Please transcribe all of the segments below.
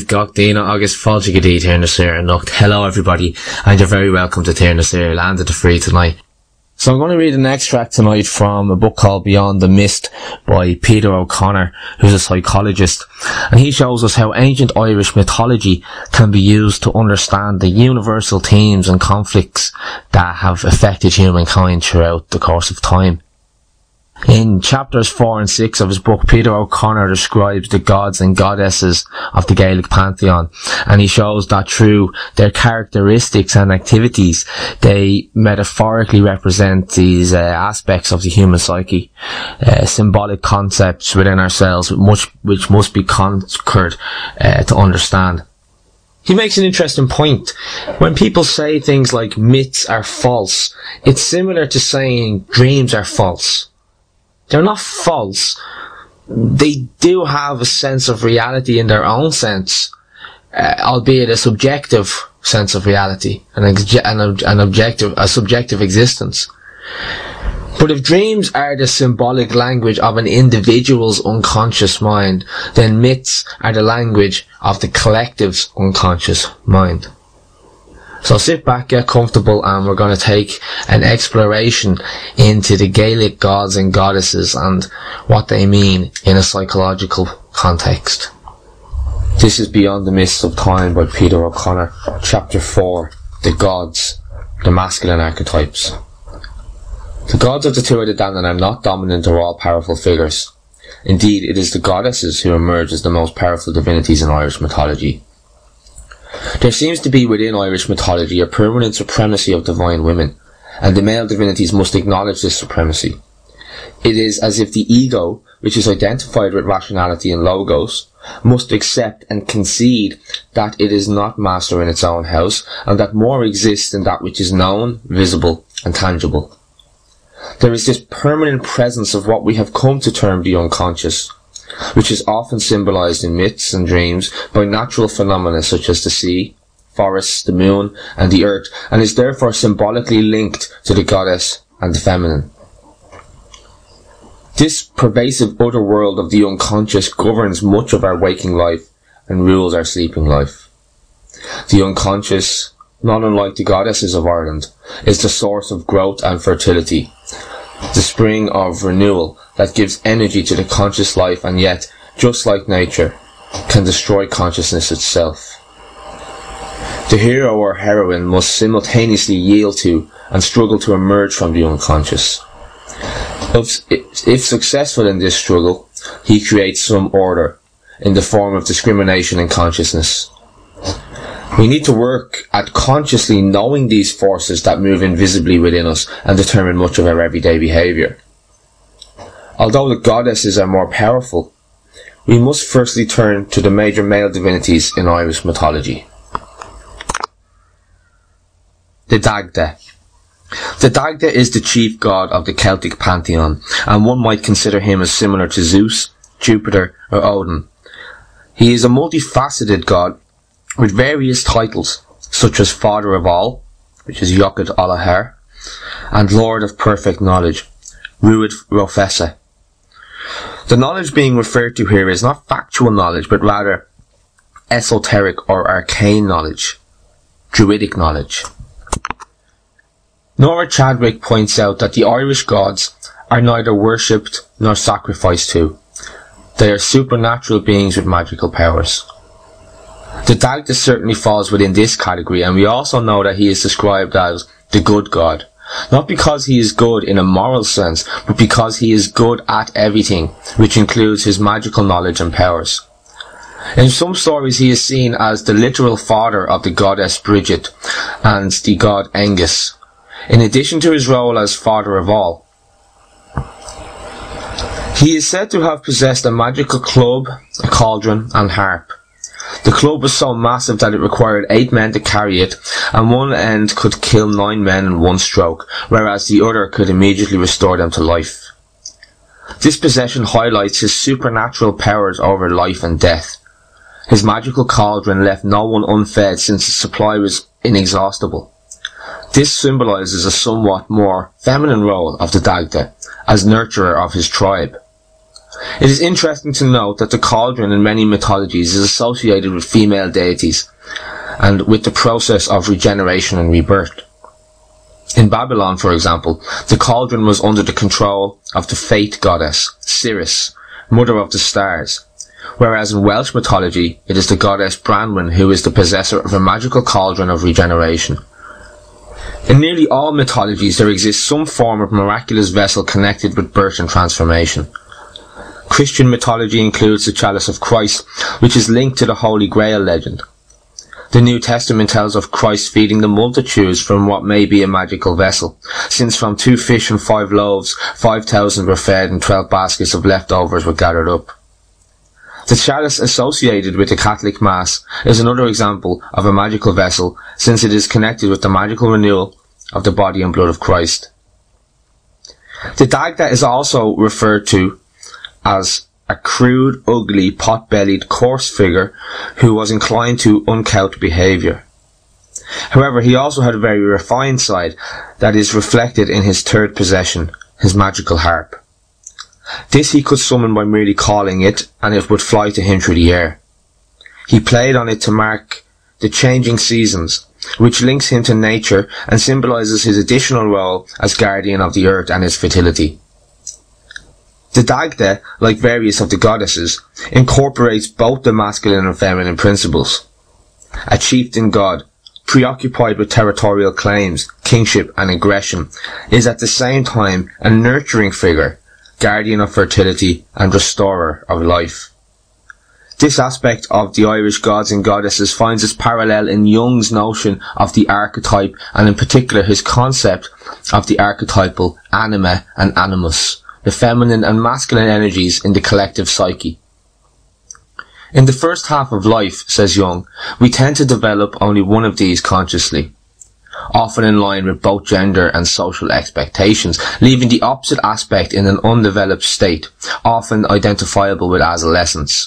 Is Gach Dina August Fáilte go dtí Tír Saor Anocht. Hello everybody, and you're very welcome to Tír Saor, Land of the Free tonight. So I'm going to read an extract tonight from a book called Beyond the Mist by Peter O'Connor, who's a psychologist, and he shows us how ancient Irish mythology can be used to understand the universal themes and conflicts that have affected humankind throughout the course of time. In chapters 4 and 6 of his book, Peter O'Connor describes the gods and goddesses of the Gaelic pantheon, and he shows that through their characteristics and activities, they metaphorically represent these aspects of the human psyche, symbolic concepts within ourselves, which must be conquered to understand. He makes an interesting point. When people say things like myths are false, it's similar to saying dreams are false. They're not false. They do have a sense of reality in their own sense, albeit a subjective sense of reality, a subjective existence. But if dreams are the symbolic language of an individual's unconscious mind, then myths are the language of the collective's unconscious mind. So sit back, get comfortable, and we're going to take an exploration into the Gaelic gods and goddesses and what they mean in a psychological context. This is Beyond the Mists of Time by Peter O'Connor, Chapter 4, The Gods, the Masculine Archetypes. The gods of the Tuatha De Danann are not dominant or all-powerful figures. Indeed, it is the goddesses who emerge as the most powerful divinities in Irish mythology. There seems to be within Irish mythology a permanent supremacy of divine women, and the male divinities must acknowledge this supremacy. It is as if the ego, which is identified with rationality and logos, must accept and concede that it is not master in its own house, and that more exists than that which is known, visible, and tangible. There is this permanent presence of what we have come to term the unconscious, which is often symbolized in myths and dreams by natural phenomena such as the sea, forests, the moon, and the earth, and is therefore symbolically linked to the goddess and the feminine. This pervasive other world of the unconscious governs much of our waking life and rules our sleeping life. The unconscious, not unlike the goddesses of Ireland, is the source of growth and fertility, the spring of renewal that gives energy to the conscious life, and yet, just like nature, can destroy consciousness itself. The hero or heroine must simultaneously yield to and struggle to emerge from the unconscious. If successful in this struggle, he creates some order in the form of discrimination in consciousness. We need to work at consciously knowing these forces that move invisibly within us and determine much of our everyday behaviour. Although the goddesses are more powerful, we must firstly turn to the major male divinities in Irish mythology. The Dagda. The Dagda is the chief god of the Celtic pantheon, and one might consider him as similar to Zeus, Jupiter, or Odin. He is a multifaceted god with various titles, such as Father of All, which is Yogad Alahar, and Lord of Perfect Knowledge, Ruad Rofessa. The knowledge being referred to here is not factual knowledge, but rather esoteric or arcane knowledge, druidic knowledge. Nora Chadwick points out that the Irish gods are neither worshipped nor sacrificed to. They are supernatural beings with magical powers. The Dagda certainly falls within this category, and we also know that he is described as the good god. Not because he is good in a moral sense, but because he is good at everything, which includes his magical knowledge and powers. In some stories he is seen as the literal father of the goddess Bridget and the god Angus, in addition to his role as Father of All. He is said to have possessed a magical club, a cauldron, and harp. The club was so massive that it required 8 men to carry it, and one end could kill 9 men in one stroke, whereas the other could immediately restore them to life. This possession highlights his supernatural powers over life and death. His magical cauldron left no one unfed since its supply was inexhaustible. This symbolises a somewhat more feminine role of the Dagda, as nurturer of his tribe. It is interesting to note that the cauldron in many mythologies is associated with female deities and with the process of regeneration and rebirth. In Babylon, for example, the cauldron was under the control of the fate goddess, Ciris, mother of the stars, whereas in Welsh mythology it is the goddess Branwen who is the possessor of a magical cauldron of regeneration. In nearly all mythologies there exists some form of miraculous vessel connected with birth and transformation. Christian mythology includes the chalice of Christ, which is linked to the Holy Grail legend. The New Testament tells of Christ feeding the multitudes from what may be a magical vessel, since from 2 fish and 5 loaves, 5,000 were fed and 12 baskets of leftovers were gathered up. The chalice associated with the Catholic Mass is another example of a magical vessel, since it is connected with the magical renewal of the body and blood of Christ. The Dagda is also referred to as a crude, ugly, pot-bellied, coarse figure who was inclined to uncouth behaviour. However, he also had a very refined side that is reflected in his third possession, his magical harp. This he could summon by merely calling it, and it would fly to him through the air. He played on it to mark the changing seasons, which links him to nature and symbolises his additional role as guardian of the earth and its fertility. The Dagda, like various of the goddesses, incorporates both the masculine and feminine principles. A chieftain god, preoccupied with territorial claims, kingship and aggression, is at the same time a nurturing figure, guardian of fertility and restorer of life. This aspect of the Irish gods and goddesses finds its parallel in Jung's notion of the archetype, and in particular his concept of the archetypal anima and animus, the feminine and masculine energies in the collective psyche. In the first half of life, says Jung, we tend to develop only one of these consciously, often in line with both gender and social expectations, leaving the opposite aspect in an undeveloped state, often identifiable with adolescence.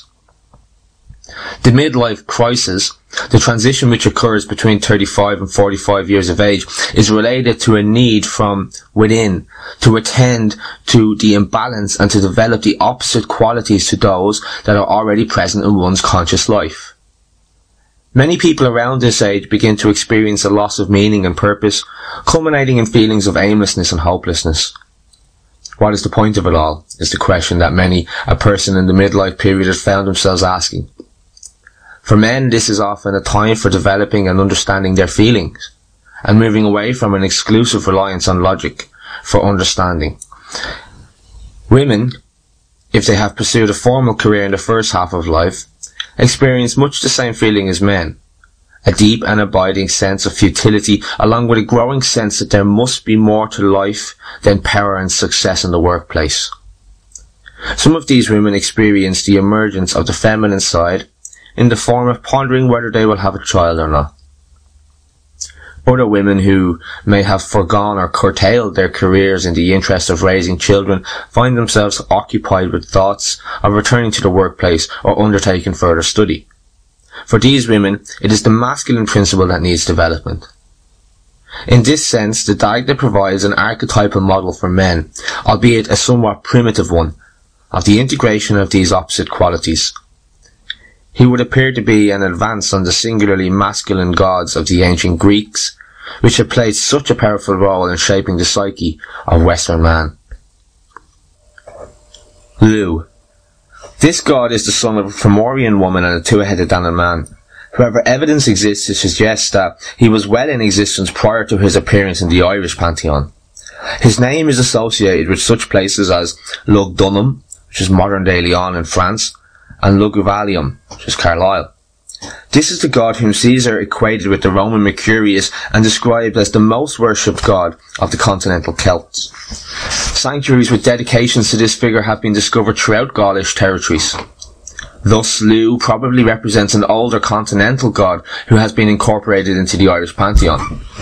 The midlife crisis, the transition which occurs between 35 and 45 years of age, is related to a need from within to attend to the imbalance and to develop the opposite qualities to those that are already present in one's conscious life. Many people around this age begin to experience a loss of meaning and purpose, culminating in feelings of aimlessness and hopelessness. What is the point of it all, is the question that many a person in the midlife period has found themselves asking. For men, this is often a time for developing and understanding their feelings, and moving away from an exclusive reliance on logic for understanding. Women, if they have pursued a formal career in the first half of life, experience much the same feeling as men, a deep and abiding sense of futility, along with a growing sense that there must be more to life than power and success in the workplace. Some of these women experience the emergence of the feminine side in the form of pondering whether they will have a child or not. Other women who may have foregone or curtailed their careers in the interest of raising children find themselves occupied with thoughts of returning to the workplace or undertaking further study. For these women, it is the masculine principle that needs development. In this sense, the Dagda provides an archetypal model for men, albeit a somewhat primitive one, of the integration of these opposite qualities. He would appear to be an advance on the singularly masculine gods of the ancient Greeks, which had played such a powerful role in shaping the psyche of Western man. Lu. This god is the son of a Fomorian woman and a two-headed Danann man. However, evidence exists to suggest that he was well in existence prior to his appearance in the Irish pantheon. His name is associated with such places as Lugdunum, which is modern-day Lyon in France, and Lugdunum, which is Carlisle. This is the god whom Caesar equated with the Roman Mercurius and described as the most worshipped god of the continental Celts. Sanctuaries with dedications to this figure have been discovered throughout Gaulish territories. Thus, Lu probably represents an older continental god who has been incorporated into the Irish pantheon.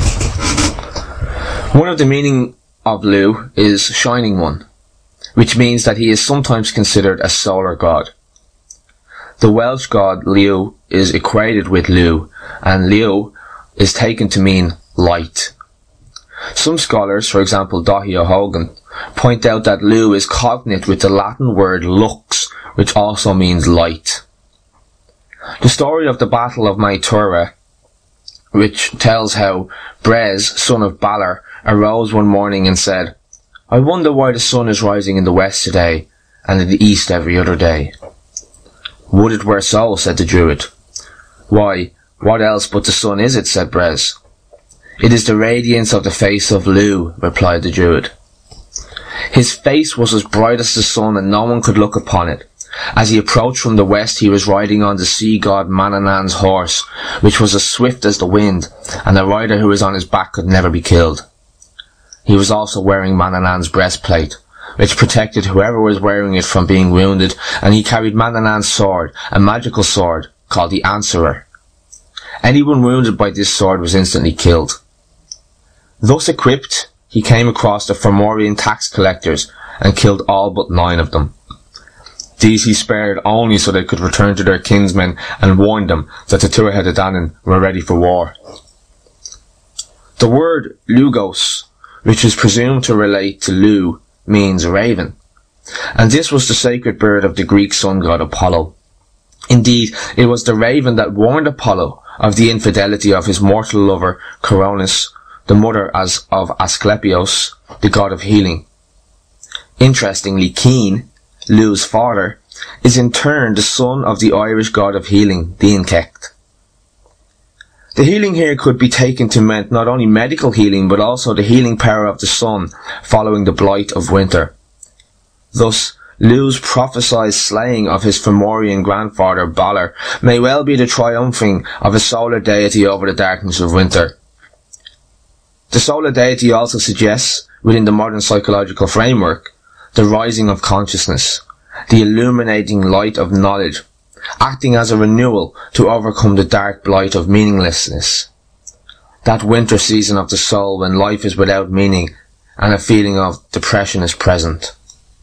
One of the meaning of Lu is Shining One, which means that he is sometimes considered a solar god. The Welsh god Liw is equated with Lu, and Liw is taken to mean light. Some scholars, for example Dahi O'Hogan, point out that Lu is cognate with the Latin word lux, which also means light. The story of the Battle of Maitura, which tells how Brez, son of Balor, arose one morning and said, "I wonder why the sun is rising in the west today, and in the east every other day." "Would it were so," said the Druid. "Why, what else but the sun is it?" said Brez. "It is the radiance of the face of Lu," replied the Druid. His face was as bright as the sun, and no one could look upon it. As he approached from the west, he was riding on the sea god Manannan's horse, which was as swift as the wind, and the rider who was on his back could never be killed. He was also wearing Manannan's breastplate, which protected whoever was wearing it from being wounded, and he carried Manannan's sword, a magical sword called the Answerer. Anyone wounded by this sword was instantly killed. Thus equipped, he came across the Fomorian tax collectors and killed all but 9 of them. These he spared only so they could return to their kinsmen and warn them that the Tuatha De Danann were ready for war. The word Lugos, which is presumed to relate to Lu, means raven, and this was the sacred bird of the Greek sun god Apollo. Indeed, it was the raven that warned Apollo of the infidelity of his mortal lover Coronis, the mother of Asclepios, the god of healing. Interestingly, Keen, Lu's father, is in turn the son of the Irish god of healing, Dín Cecht. The healing here could be taken to mean not only medical healing, but also the healing power of the sun following the blight of winter. Thus, Lu's prophesied slaying of his Fomorian grandfather Balor may well be the triumphing of a solar deity over the darkness of winter. The solar deity also suggests, within the modern psychological framework, the rising of consciousness, the illuminating light of knowledge, acting as a renewal to overcome the dark blight of meaninglessness. That winter season of the soul when life is without meaning and a feeling of depression is present.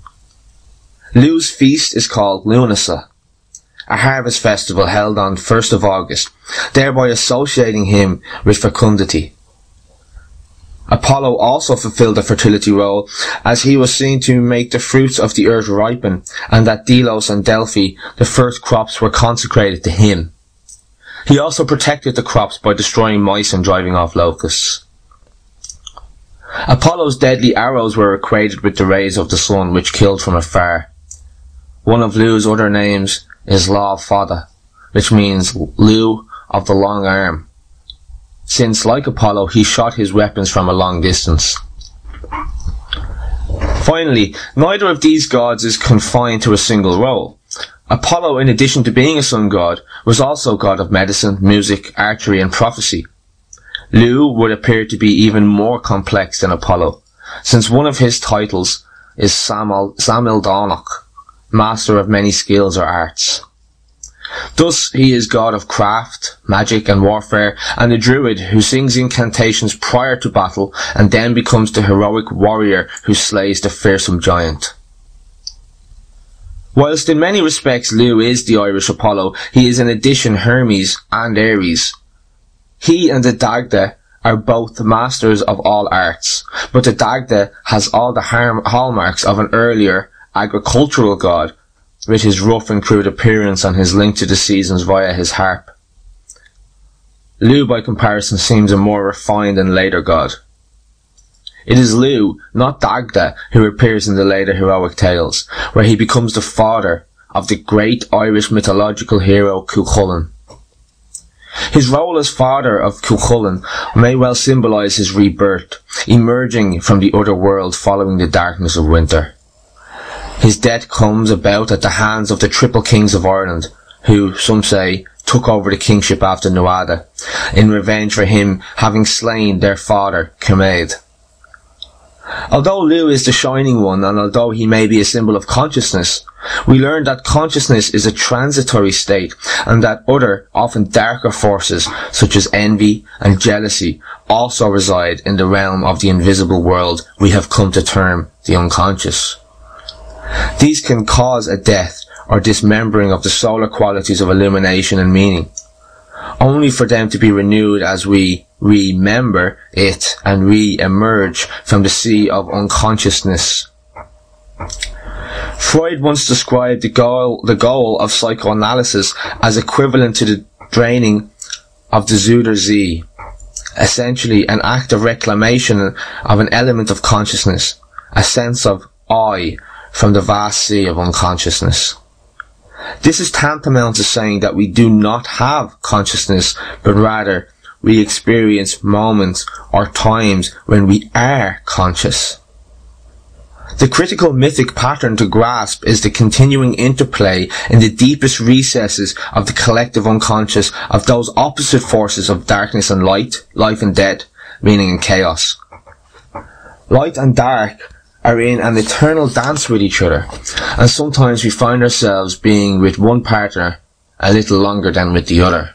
Lu's feast is called Lunasa, a harvest festival held on 1st of August, thereby associating him with fecundity. Apollo also fulfilled a fertility role, as he was seen to make the fruits of the earth ripen, and at Delos and Delphi the first crops were consecrated to him. He also protected the crops by destroying mice and driving off locusts. Apollo's deadly arrows were equated with the rays of the sun, which killed from afar. One of Lu's other names is Lá Fada, which means Lu of the long arm, since, like Apollo, he shot his weapons from a long distance. Finally, neither of these gods is confined to a single role. Apollo, in addition to being a sun god, was also god of medicine, music, archery and prophecy. Lu would appear to be even more complex than Apollo, since one of his titles is Samil Dánach, master of many skills or arts. Thus, he is god of craft, magic and warfare, and a druid who sings incantations prior to battle and then becomes the heroic warrior who slays the fearsome giant. Whilst in many respects Lu is the Irish Apollo, he is in addition Hermes and Ares. He and the Dagda are both masters of all arts, but the Dagda has all the hallmarks of an earlier agricultural god, with his rough and crude appearance and his link to the seasons via his harp. Lu, by comparison, seems a more refined and later god. It is Lu, not Dagda, who appears in the later heroic tales, where he becomes the father of the great Irish mythological hero Cuchulainn. His role as father of Cuchulainn may well symbolise his rebirth, emerging from the other world following the darkness of winter. His death comes about at the hands of the triple kings of Ireland, who, some say, took over the kingship after Nuada, in revenge for him having slain their father, Kermaid. Although Lu is the shining one, and although he may be a symbol of consciousness, we learn that consciousness is a transitory state, and that other, often darker forces, such as envy and jealousy, also reside in the realm of the invisible world we have come to term the unconscious. These can cause a death or dismembering of the solar qualities of illumination and meaning, only for them to be renewed as we remember it and re-emerge from the sea of unconsciousness Freud once described the goal of psychoanalysis as equivalent to the draining of the COURSESIrish, essentially an act of reclamation of an element of consciousness, a sense of I, from the vast sea of unconsciousness. This is tantamount to saying that we do not have consciousness, but rather we experience moments or times when we are conscious. The critical mythic pattern to grasp is the continuing interplay in the deepest recesses of the collective unconscious of those opposite forces of darkness and light, life and death, meaning in chaos. Light and dark are in an eternal dance with each other, and sometimes we find ourselves being with one partner a little longer than with the other.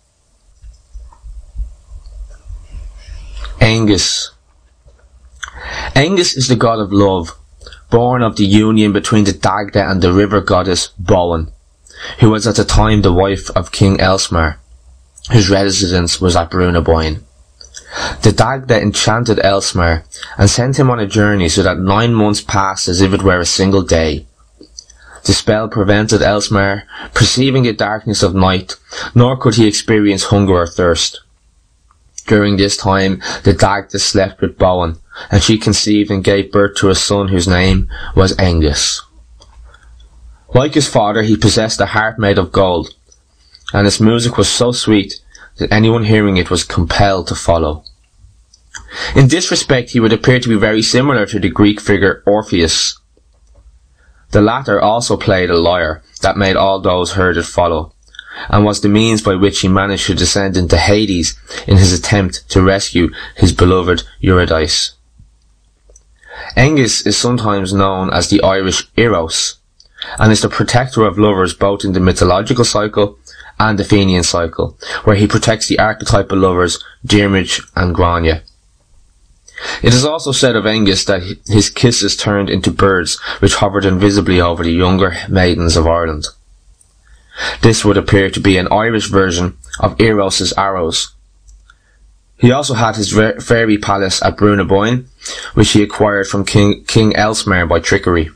Aengus. Aengus is the god of love, born of the union between the Dagda and the river goddess Bowen, who was at the time the wife of King Elsmar, whose residence was at Brehon. The Dagda enchanted Elsmar and sent him on a journey so that 9 months passed as if it were a single day. The spell prevented Elsmar perceiving the darkness of night, nor could he experience hunger or thirst. During this time, the Dagda slept with Bowen, and she conceived and gave birth to a son whose name was Aengus. Like his father, he possessed a harp made of gold, and its music was so sweet that anyone hearing it was compelled to follow. In this respect, he would appear to be very similar to the Greek figure Orpheus. The latter also played a lyre that made all those heard it follow, and was the means by which he managed to descend into Hades in his attempt to rescue his beloved Eurydice. Aengus is sometimes known as the Irish Eros, and is the protector of lovers both in the mythological cycle and the Fenian cycle, where he protects the archetypal lovers Diarmuid and Grania. It is also said of Aengus that his kisses turned into birds which hovered invisibly over the younger maidens of Ireland. This would appear to be an Irish version of Eros' arrows. He also had his fairy palace at Brehon, which he acquired from King Elsmar by trickery.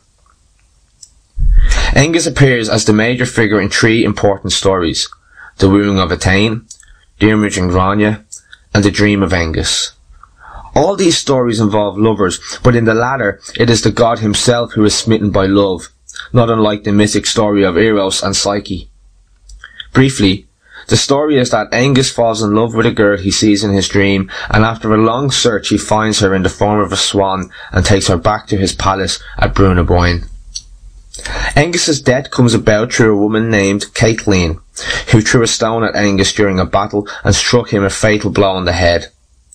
Aengus appears as the major figure in 3 important stories: the wooing of Etain, Diarmuid and Grania, and the dream of Aengus. All these stories involve lovers, but in the latter, it is the god himself who is smitten by love, not unlike the mythic story of Eros and Psyche. Briefly, the story is that Aengus falls in love with a girl he sees in his dream, and after a long search he finds her in the form of a swan and takes her back to his palace at Brehon. Aengus's death comes about through a woman named Caitlin, who threw a stone at Aengus during a battle and struck him a fatal blow on the head.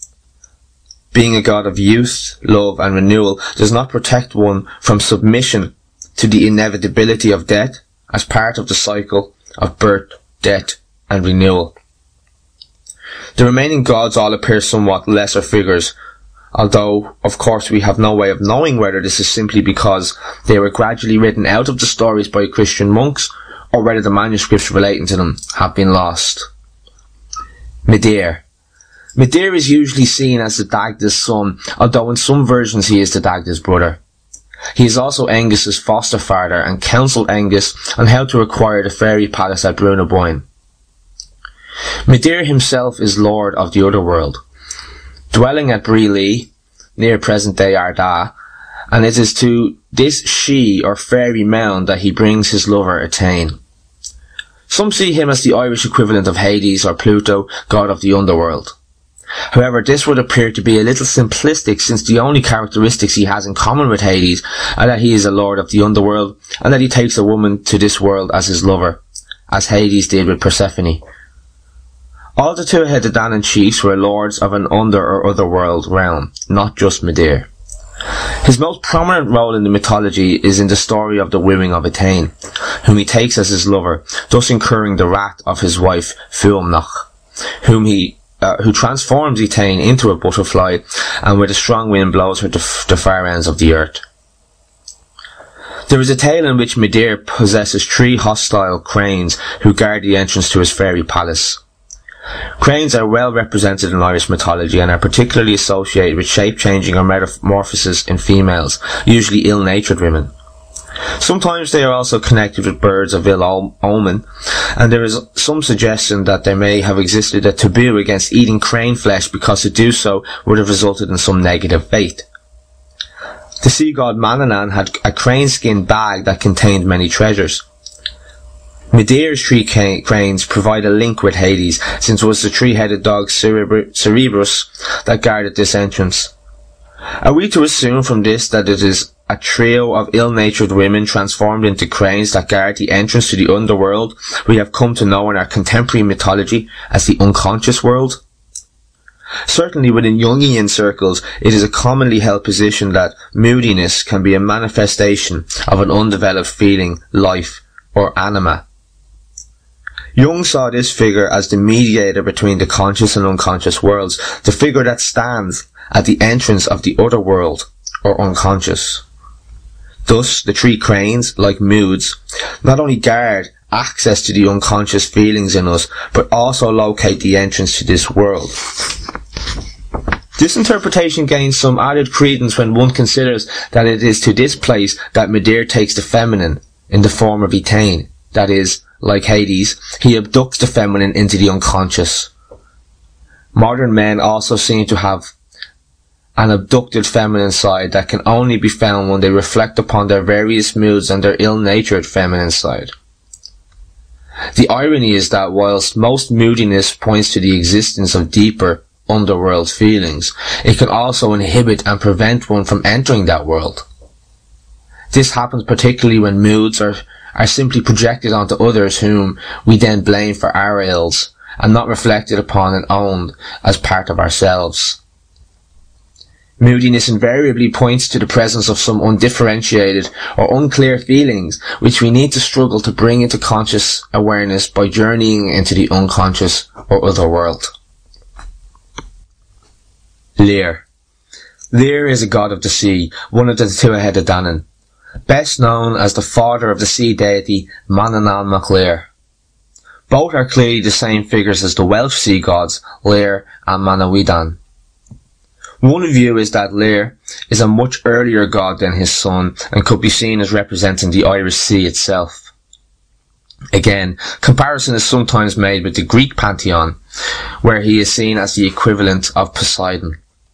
Being a god of youth, love and renewal does not protect one from submission to the inevitability of death as part of the cycle of birth, death and renewal. The remaining gods all appear somewhat lesser figures, although of course we have no way of knowing whether this is simply because they were gradually written out of the stories by Christian monks, or whether the manuscripts relating to them have been lost. Midir. Midir is usually seen as the Dagda's son, although in some versions he is the Dagda's brother. He is also Aengus's foster father and counselled Aengus on how to acquire the fairy palace at Brehon. Midir himself is lord of the other world, dwelling at Brehon, near present-day Ardagh, and it is to this she or fairy mound that he brings his lover Etain. Some see him as the Irish equivalent of Hades or Pluto, god of the underworld. However, this would appear to be a little simplistic, since the only characteristics he has in common with Hades are that he is a lord of the underworld and that he takes a woman to this world as his lover, as Hades did with Persephone. All the 2 Hedadan chiefs were lords of an under or otherworld realm, not just Midir. His most prominent role in the mythology is in the story of the wooing of Etain, whom he takes as his lover, thus incurring the wrath of his wife Fuamnach, who transforms Etain into a butterfly, and with a strong wind blows her to the far ends of the earth. There is a tale in which Midir possesses 3 hostile cranes who guard the entrance to his fairy palace. Cranes are well represented in Irish mythology and are particularly associated with shape-changing or metamorphosis in females, usually ill-natured women. Sometimes they are also connected with birds of ill omen, and there is some suggestion that there may have existed a taboo against eating crane flesh because to do so would have resulted in some negative fate. The sea god Manannán had a crane skin bag that contained many treasures. Medeiros tree cranes provide a link with Hades, since it was the three-headed dog Cerberus that guarded this entrance. Are we to assume from this that it is a trio of ill-natured women transformed into cranes that guard the entrance to the underworld we have come to know in our contemporary mythology as the unconscious world? Certainly within Jungian circles, it is a commonly held position that moodiness can be a manifestation of an undeveloped feeling, life, or anima. Jung saw this figure as the mediator between the conscious and unconscious worlds, the figure that stands at the entrance of the other world, or unconscious. Thus, the three cranes, like moods, not only guard access to the unconscious feelings in us, but also locate the entrance to this world. This interpretation gains some added credence when one considers that it is to this place that Medeiros takes the feminine in the form of Etain, that is, like Hades, he abducts the feminine into the unconscious. Modern men also seem to have an abducted feminine side that can only be found when they reflect upon their various moods and their ill-natured feminine side. The irony is that whilst most moodiness points to the existence of deeper underworld feelings, it can also inhibit and prevent one from entering that world. This happens particularly when moods are simply projected onto others whom we then blame for our ills, and not reflected upon and owned as part of ourselves. Moodiness invariably points to the presence of some undifferentiated or unclear feelings which we need to struggle to bring into conscious awareness by journeying into the unconscious or other world. Lir. Lir is a god of the sea, one of the two-headed Danann, best known as the father of the sea deity Manannán mac Lir. Both are clearly the same figures as the Welsh sea gods Lir and Manawydan. One view is that Lir is a much earlier god than his son and could be seen as representing the Irish Sea itself. Again, comparison is sometimes made with the Greek pantheon, where he is seen as the equivalent of Poseidon.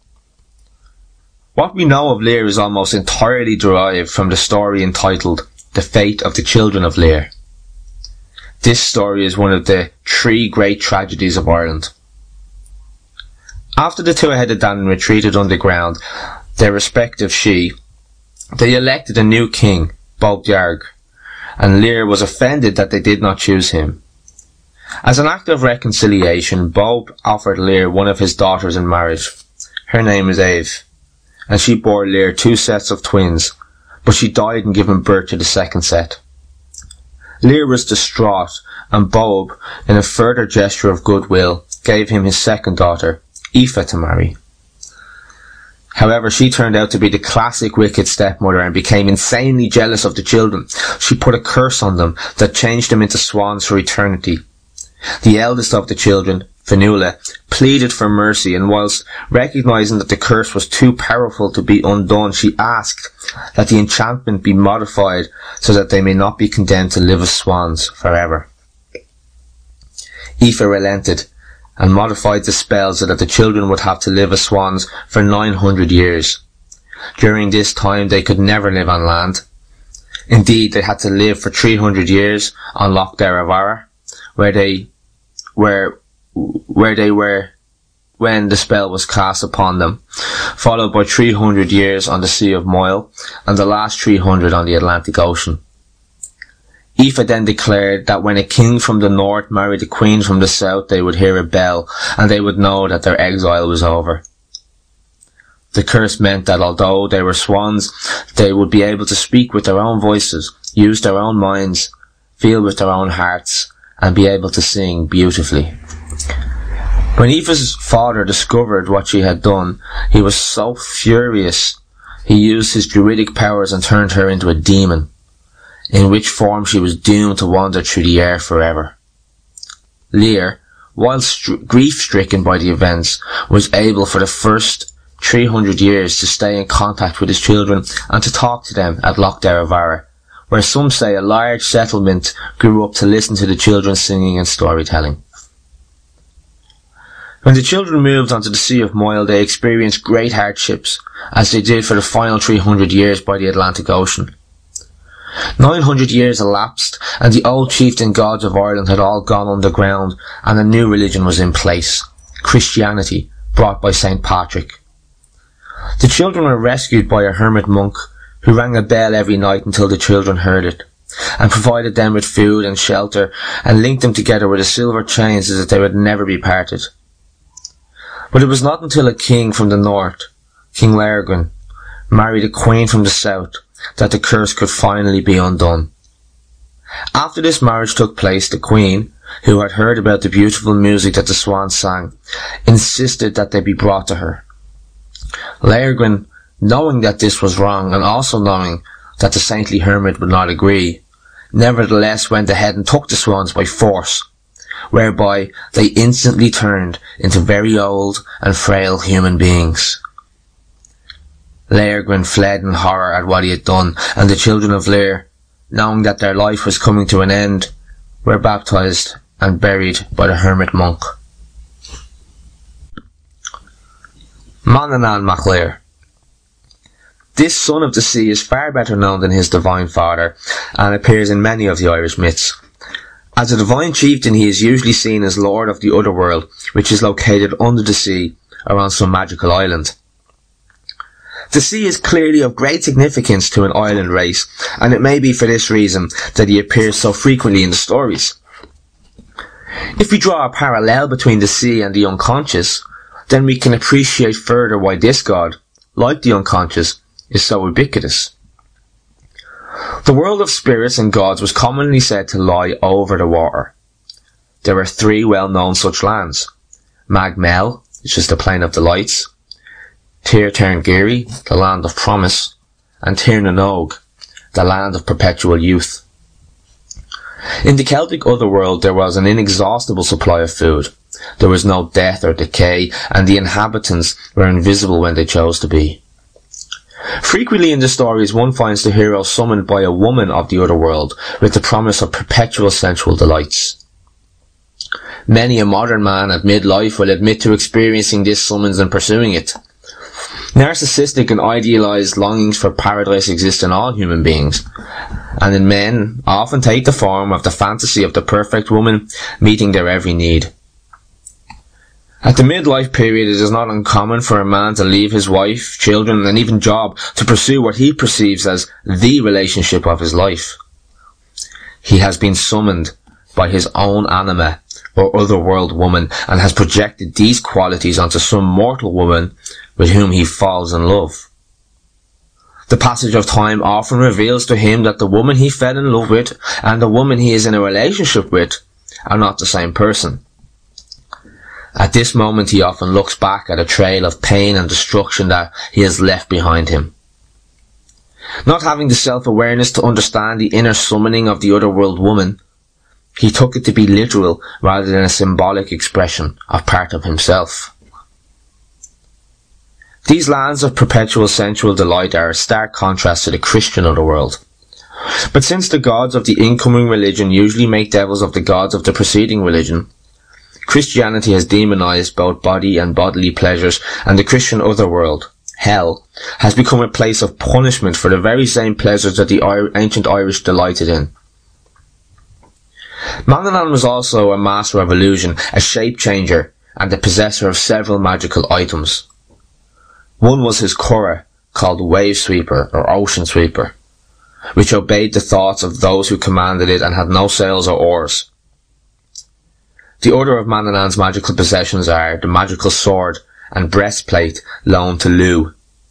What we know of Lir is almost entirely derived from the story entitled The Fate of the Children of Lir. This story is one of the three great tragedies of Ireland. After the two-headed Danann retreated underground, their respective Sídhe, they elected a new king, Bob Dearg, and Lir was offended that they did not choose him. As an act of reconciliation, Bob offered Lir one of his daughters in marriage. Her name is Eve, and she bore Lir 2 sets of twins, but she died in giving birth to the second set. Lir was distraught, and Bob, in a further gesture of goodwill, gave him his second daughter, Aoife, to marry. However, she turned out to be the classic wicked stepmother and became insanely jealous of the children. She put a curse on them that changed them into swans for eternity. The eldest of the children, Fionnuala, pleaded for mercy, and whilst recognising that the curse was too powerful to be undone, she asked that the enchantment be modified so that they may not be condemned to live as swans forever. Aoife relented and modified the spell so that the children would have to live as swans for 900 years. During this time they could never live on land. Indeed, they had to live for 300 years on Loch Derravara, where they were when the spell was cast upon them, followed by 300 years on the Sea of Moyle, and the last 300 on the Atlantic Ocean. Aoife then declared that when a king from the north married a queen from the south, they would hear a bell, and they would know that their exile was over. The curse meant that although they were swans, they would be able to speak with their own voices, use their own minds, feel with their own hearts, and be able to sing beautifully. When Aoife's father discovered what she had done, he was so furious, he used his druidic powers and turned her into a demon, in which form she was doomed to wander through the air forever. Lir, whilst grief-stricken by the events, was able for the first 300 years to stay in contact with his children and to talk to them at Loch Derravara, where some say a large settlement grew up to listen to the children singing and storytelling. When the children moved onto the Sea of Moyle, they experienced great hardships, as they did for the final 300 years by the Atlantic Ocean. 900 years elapsed, and the old chieftain gods of Ireland had all gone underground, and a new religion was in place, Christianity, brought by St. Patrick. The children were rescued by a hermit monk, who rang a bell every night until the children heard it, and provided them with food and shelter, and linked them together with a silver chain so that they would never be parted. But it was not until a king from the north, King Lairgwin, married a queen from the south, that the curse could finally be undone. After this marriage took place, the queen, who had heard about the beautiful music that the swans sang, insisted that they be brought to her. Lairgwin, knowing that this was wrong, and also knowing that the saintly hermit would not agree, nevertheless went ahead and took the swans by force, whereby they instantly turned into very old and frail human beings. Lairgwin fled in horror at what he had done, and the children of Lair, knowing that their life was coming to an end, were baptized and buried by the hermit monk. Manannán mac Lir. This son of the sea is far better known than his divine father, and appears in many of the Irish myths. As a divine chieftain, he is usually seen as lord of the otherworld, which is located under the sea or on some magical island. The sea is clearly of great significance to an island race, and it may be for this reason that he appears so frequently in the stories. If we draw a parallel between the sea and the unconscious, then we can appreciate further why this god, like the unconscious, is so ubiquitous. The world of spirits and gods was commonly said to lie over the water. There are three well-known such lands: Mag Mell, which is the plain of the lights; Tir Tairn Giri, the land of promise; and Tir na Nog, the land of perpetual youth. In the Celtic otherworld there was an inexhaustible supply of food. There was no death or decay, and the inhabitants were invisible when they chose to be. Frequently in the stories one finds the hero summoned by a woman of the otherworld with the promise of perpetual sensual delights. Many a modern man at midlife will admit to experiencing this summons and pursuing it. Narcissistic and idealized longings for paradise exist in all human beings, and in men often take the form of the fantasy of the perfect woman meeting their every need. At the midlife period, it is not uncommon for a man to leave his wife, children, and even job to pursue what he perceives as the relationship of his life. He has been summoned by his own anima or otherworld woman, and has projected these qualities onto some mortal woman with whom he falls in love. The passage of time often reveals to him that the woman he fell in love with and the woman he is in a relationship with are not the same person. At this moment he often looks back at a trail of pain and destruction that he has left behind him. Not having the self-awareness to understand the inner summoning of the otherworld woman, he took it to be literal rather than a symbolic expression of part of himself. These lands of perpetual sensual delight are a stark contrast to the Christian otherworld. But since the gods of the incoming religion usually make devils of the gods of the preceding religion, Christianity has demonized both body and bodily pleasures, and the Christian otherworld, hell, has become a place of punishment for the very same pleasures that the ancient Irish delighted in. Manannán was also a master of illusion, a shape changer, and the possessor of several magical items. One was his curragh, called Wave Sweeper or Ocean Sweeper, which obeyed the thoughts of those who commanded it and had no sails or oars. The other of Manannán's magical possessions are the magical sword and breastplate loaned to Lugh.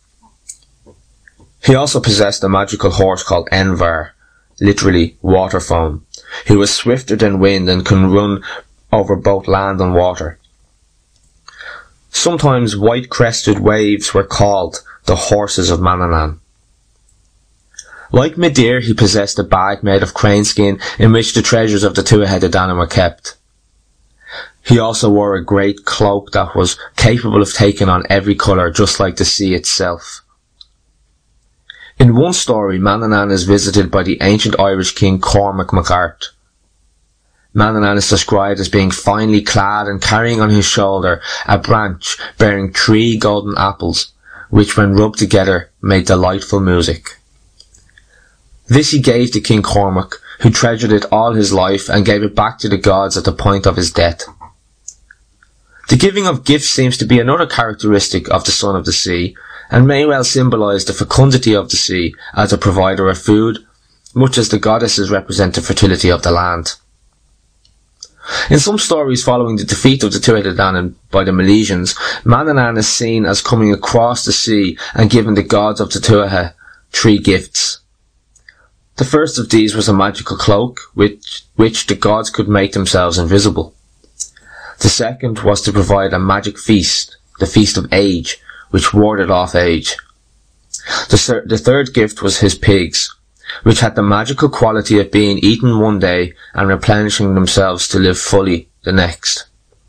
He also possessed a magical horse called Envar, literally water foam, who was swifter than wind and can run over both land and water. Sometimes white-crested waves were called the horses of Manannán. Like Midir, he possessed a bag made of crane skin in which the treasures of the two-headed Danann were kept. He also wore a great cloak that was capable of taking on every colour, just like the sea itself. In one story, Manannán is visited by the ancient Irish king Cormac MacArt. Manannán is described as being finely clad and carrying on his shoulder a branch bearing 3 golden apples, which when rubbed together made delightful music. This he gave to King Cormac, who treasured it all his life and gave it back to the gods at the point of his death. The giving of gifts seems to be another characteristic of the Son of the Sea, and may well symbolise the fecundity of the sea as a provider of food, much as the goddesses represent the fertility of the land. In some stories following the defeat of the two-headed Danann by the Milesians, Manannán is seen as coming across the sea and giving the gods of the Tuatha 3 gifts. The first of these was a magical cloak, which the gods could make themselves invisible. The second was to provide a magic feast, the Feast of Age, which warded off age. The third gift was his pigs, which had the magical quality of being eaten one day and replenishing themselves to live fully the next.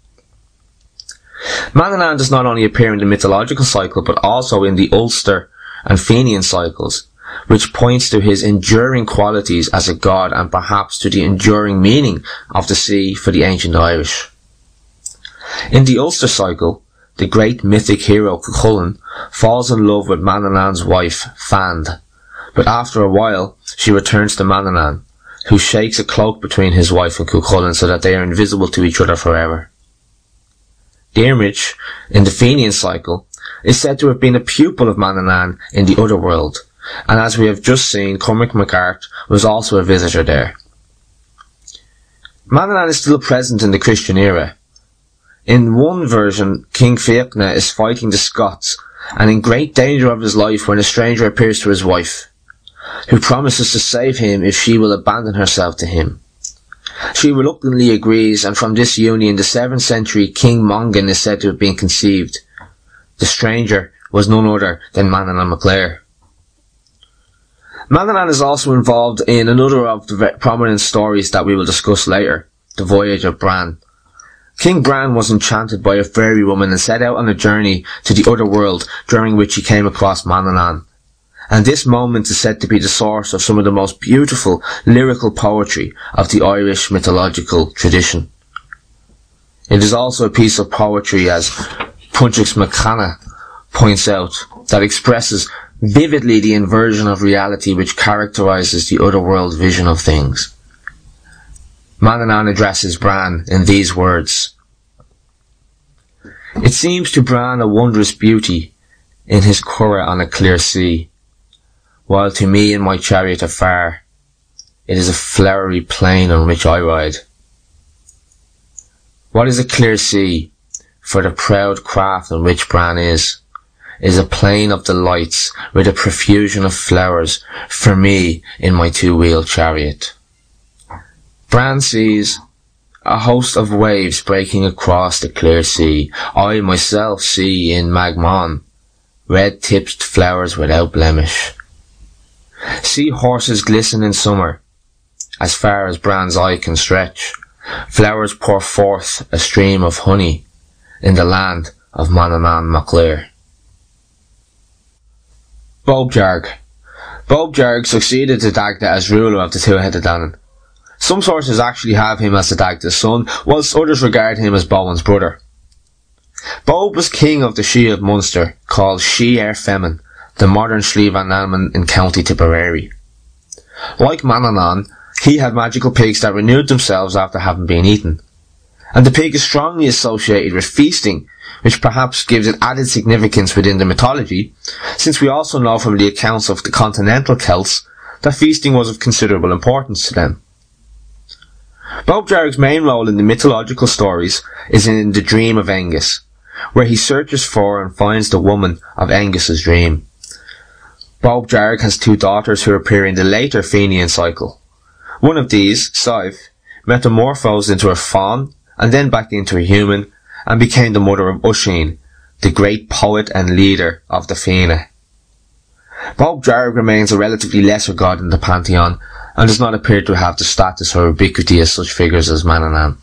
Manannán does not only appear in the mythological cycle but also in the Ulster and Fenian cycles, which points to his enduring qualities as a god and perhaps to the enduring meaning of the sea for the ancient Irish. In the Ulster cycle, the great mythic hero Cuchulainn falls in love with Manannán's wife, Fand, but after a while she returns to Manannán, who shakes a cloak between his wife and Cuchulainn so that they are invisible to each other forever. Diarmid, in the Fenian cycle, is said to have been a pupil of Manannán in the other world, and as we have just seen, Cormac MacArt was also a visitor there. Manannán is still present in the Christian era. In one version, King Fiachna is fighting the Scots and in great danger of his life when a stranger appears to his wife, who promises to save him if she will abandon herself to him. She reluctantly agrees, and from this union the 7th century King Mongan is said to have been conceived. The stranger was none other than Manannán mac Lir. Manannán is also involved in another of the prominent stories that we will discuss later, the voyage of Bran. King Bran was enchanted by a fairy woman and set out on a journey to the other world, during which he came across Manannán. And this moment is said to be the source of some of the most beautiful lyrical poetry of the Irish mythological tradition. It is also a piece of poetry, as Punchix McCanna points out, that expresses vividly the inversion of reality which characterises the otherworld vision of things. Manannán addresses Bran in these words: "It seems to Bran a wondrous beauty in his curragh on a clear sea, while to me in my chariot afar it is a flowery plain on which I ride. What is a clear sea? For the proud craft on which Bran is a plain of delights with a profusion of flowers for me in my 2-wheeled chariot. Bran sees a host of waves breaking across the clear sea. I myself see in Magmon red-tipped flowers without blemish. See horses glisten in summer, as far as Bran's eye can stretch. Flowers pour forth a stream of honey in the land of Manannán mac Lir." Boabjarg. Boabjarg succeeded to Dagda as ruler of the two-headed Danann. Some sources actually have him as the Dagda's son, whilst others regard him as Bowen's brother. Boab was king of the Shí of Munster, called Shí Femin, the modern Slieve Annaman in County Tipperary. Like Manannán, he had magical pigs that renewed themselves after having been eaten. And the pig is strongly associated with feasting, which perhaps gives it added significance within the mythology, since we also know from the accounts of the continental Celts that feasting was of considerable importance to them. Boabjarg's main role in the mythological stories is in the dream of Angus, where he searches for and finds the woman of Angus's dream. Boabjarg has 2 daughters who appear in the later Fenian cycle. One of these, Sive, metamorphosed into a fawn and then back into a human, and became the mother of Uiscin, the great poet and leader of the Fianna. Boabjarg remains a relatively lesser god in the pantheon, and does not appear to have the status or ubiquity as such figures as Manannán.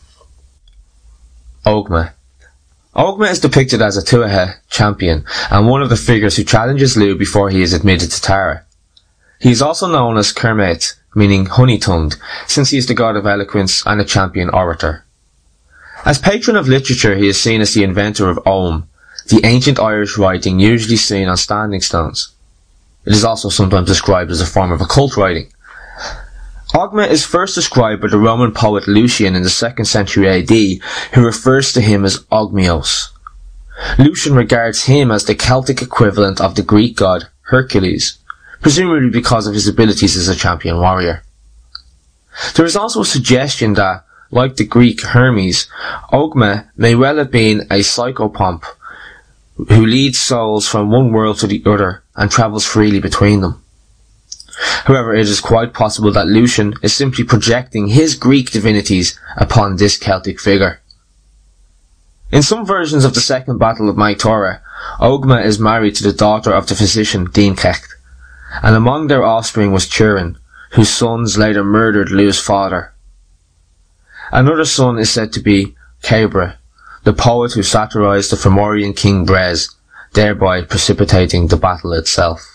Ogma. Ogma is depicted as a Tuatha champion, and one of the figures who challenges Lugh before he is admitted to Tara. He is also known as Kermit, meaning honey-tongued, since he is the god of eloquence and a champion orator. As patron of literature, he is seen as the inventor of Ogham, the ancient Irish writing usually seen on standing stones. It is also sometimes described as a form of occult writing. Ogma is first described by the Roman poet Lucian in the 2nd century AD, who refers to him as Ogmios. Lucian regards him as the Celtic equivalent of the Greek god Hercules, presumably because of his abilities as a champion warrior. There is also a suggestion that, like the Greek Hermes, Ogma may well have been a psychopomp who leads souls from one world to the other and travels freely between them. However, it is quite possible that Lucian is simply projecting his Greek divinities upon this Celtic figure. In some versions of the Second Battle of Magtora, Ogma is married to the daughter of the physician Dincecht, and among their offspring was Turin, whose sons later murdered Lu's father. Another son is said to be Cabre, the poet who satirized the Fomorian king Brez, thereby precipitating the battle itself.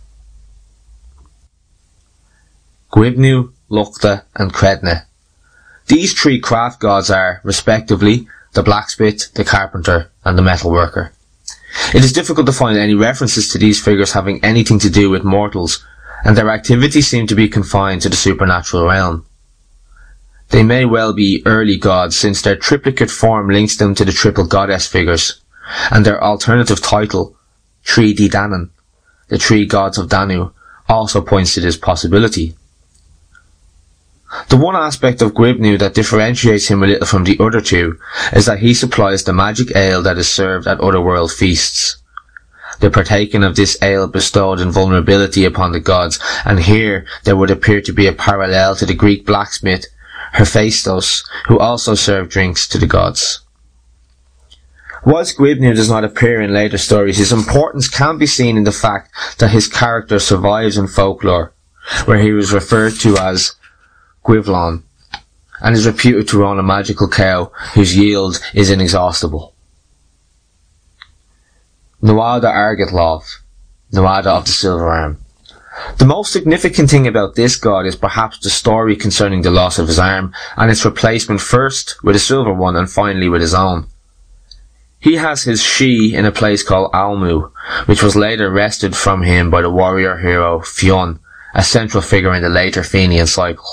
Gwibnu, Lukta and Credne. These three craft gods are, respectively, the blacksmith, the carpenter and the metalworker. It is difficult to find any references to these figures having anything to do with mortals, and their activities seem to be confined to the supernatural realm. They may well be early gods, since their triplicate form links them to the triple goddess figures, and their alternative title, Tri Di Danan, the three gods of Danu, also points to this possibility. The one aspect of Gwibnu that differentiates him a little from the other two is that he supplies the magic ale that is served at otherworld feasts. The partaking of this ale bestowed invulnerability upon the gods, and here there would appear to be a parallel to the Greek blacksmith Hephaestus, who also served drinks to the gods. Whilst Gwibnu does not appear in later stories, his importance can be seen in the fact that his character survives in folklore, where he was referred to as Gwivlon, and is reputed to own a magical cow whose yield is inexhaustible. Nuada Argetlov, Nuada of the Silver Arm. The most significant thing about this god is perhaps the story concerning the loss of his arm and its replacement first with a silver one and finally with his own. He has his she in a place called Almu, which was later wrested from him by the warrior hero Fionn, a central figure in the later Fenian cycle.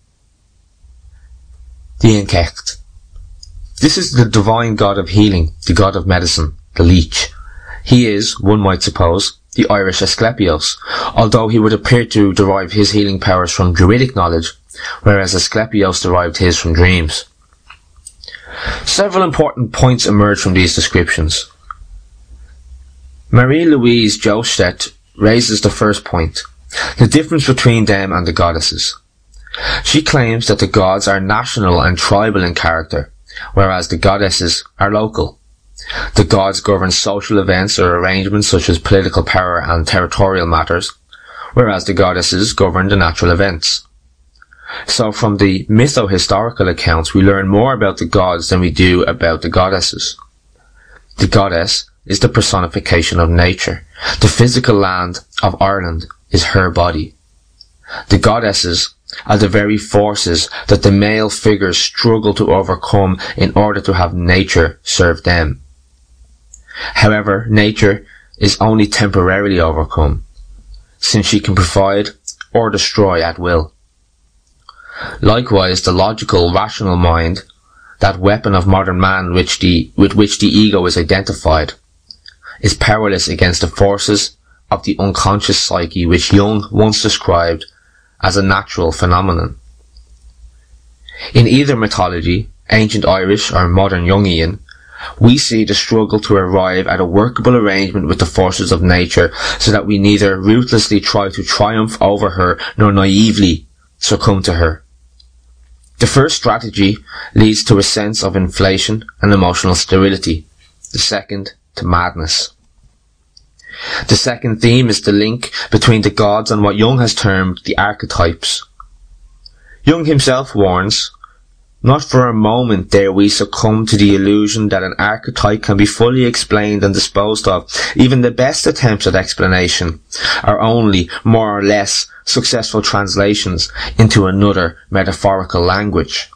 The Incecht. This is the divine god of healing, the god of medicine, the leech. He is, one might suppose, the Irish Asclepios, although he would appear to derive his healing powers from druidic knowledge, whereas Asclepios derived his from dreams. Several important points emerge from these descriptions. Marie-Louise Jostedt raises the first point, the difference between them and the goddesses. She claims that the gods are national and tribal in character, whereas the goddesses are local. The gods govern social events or arrangements such as political power and territorial matters, whereas the goddesses govern the natural events. So from the mytho-historical accounts we learn more about the gods than we do about the goddesses. The goddess is the personification of nature. The physical land of Ireland is her body. The goddesses are the very forces that the male figures struggle to overcome in order to have nature serve them. However, nature is only temporarily overcome, since she can provide or destroy at will. Likewise, the logical, rational mind, that weapon of modern man with which the ego is identified, is powerless against the forces of the unconscious psyche which Jung once described as a natural phenomenon. In either mythology, ancient Irish or modern Jungian, we see the struggle to arrive at a workable arrangement with the forces of nature so that we neither ruthlessly try to triumph over her nor naively succumb to her. The first strategy leads to a sense of inflation and emotional sterility, the second to madness. The second theme is the link between the gods and what Jung has termed the archetypes. Jung himself warns, Not for a moment dare we succumb to the illusion that an archetype can be fully explained and disposed of. Even the best attempts at explanation are only more or less successful translations into another metaphorical language.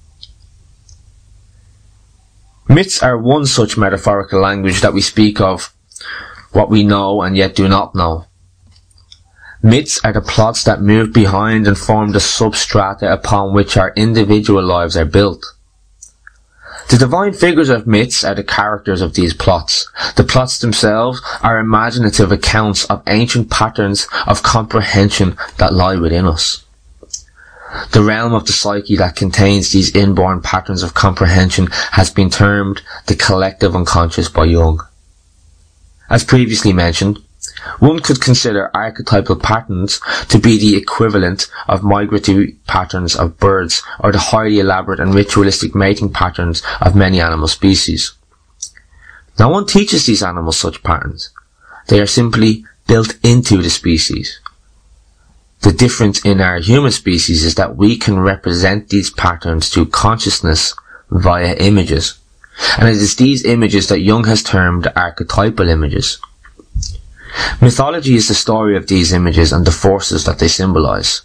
Myths are one such metaphorical language that we speak of what we know and yet do not know. Myths are the plots that move behind and form the substrata upon which our individual lives are built. The divine figures of myths are the characters of these plots. The plots themselves are imaginative accounts of ancient patterns of comprehension that lie within us. The realm of the psyche that contains these inborn patterns of comprehension has been termed the collective unconscious by Jung. As previously mentioned, one could consider archetypal patterns to be the equivalent of migratory patterns of birds or the highly elaborate and ritualistic mating patterns of many animal species. No one teaches these animals such patterns. They are simply built into the species. The difference in our human species is that we can represent these patterns to consciousness via images, and it is these images that Jung has termed archetypal images. Mythology is the story of these images and the forces that they symbolize.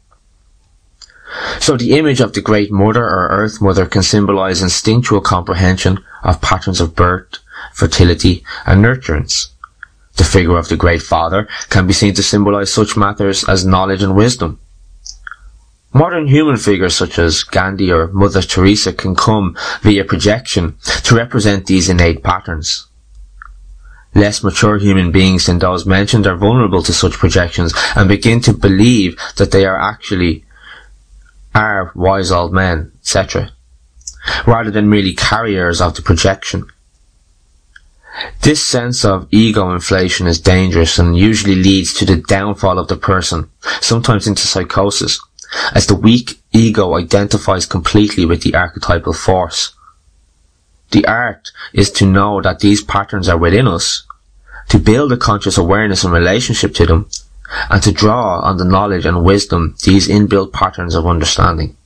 So the image of the Great Mother or Earth Mother can symbolize instinctual comprehension of patterns of birth, fertility, and nurturance. The figure of the Great Father can be seen to symbolize such matters as knowledge and wisdom. Modern human figures such as Gandhi or Mother Teresa can come via projection to represent these innate patterns. Less mature human beings than those mentioned are vulnerable to such projections and begin to believe that they are actually wise old men, etc., rather than merely carriers of the projection. This sense of ego inflation is dangerous and usually leads to the downfall of the person, sometimes into psychosis, as the weak ego identifies completely with the archetypal force. The art is to know that these patterns are within us, to build a conscious awareness in relationship to them, and to draw on the knowledge and wisdom these inbuilt patterns of understanding.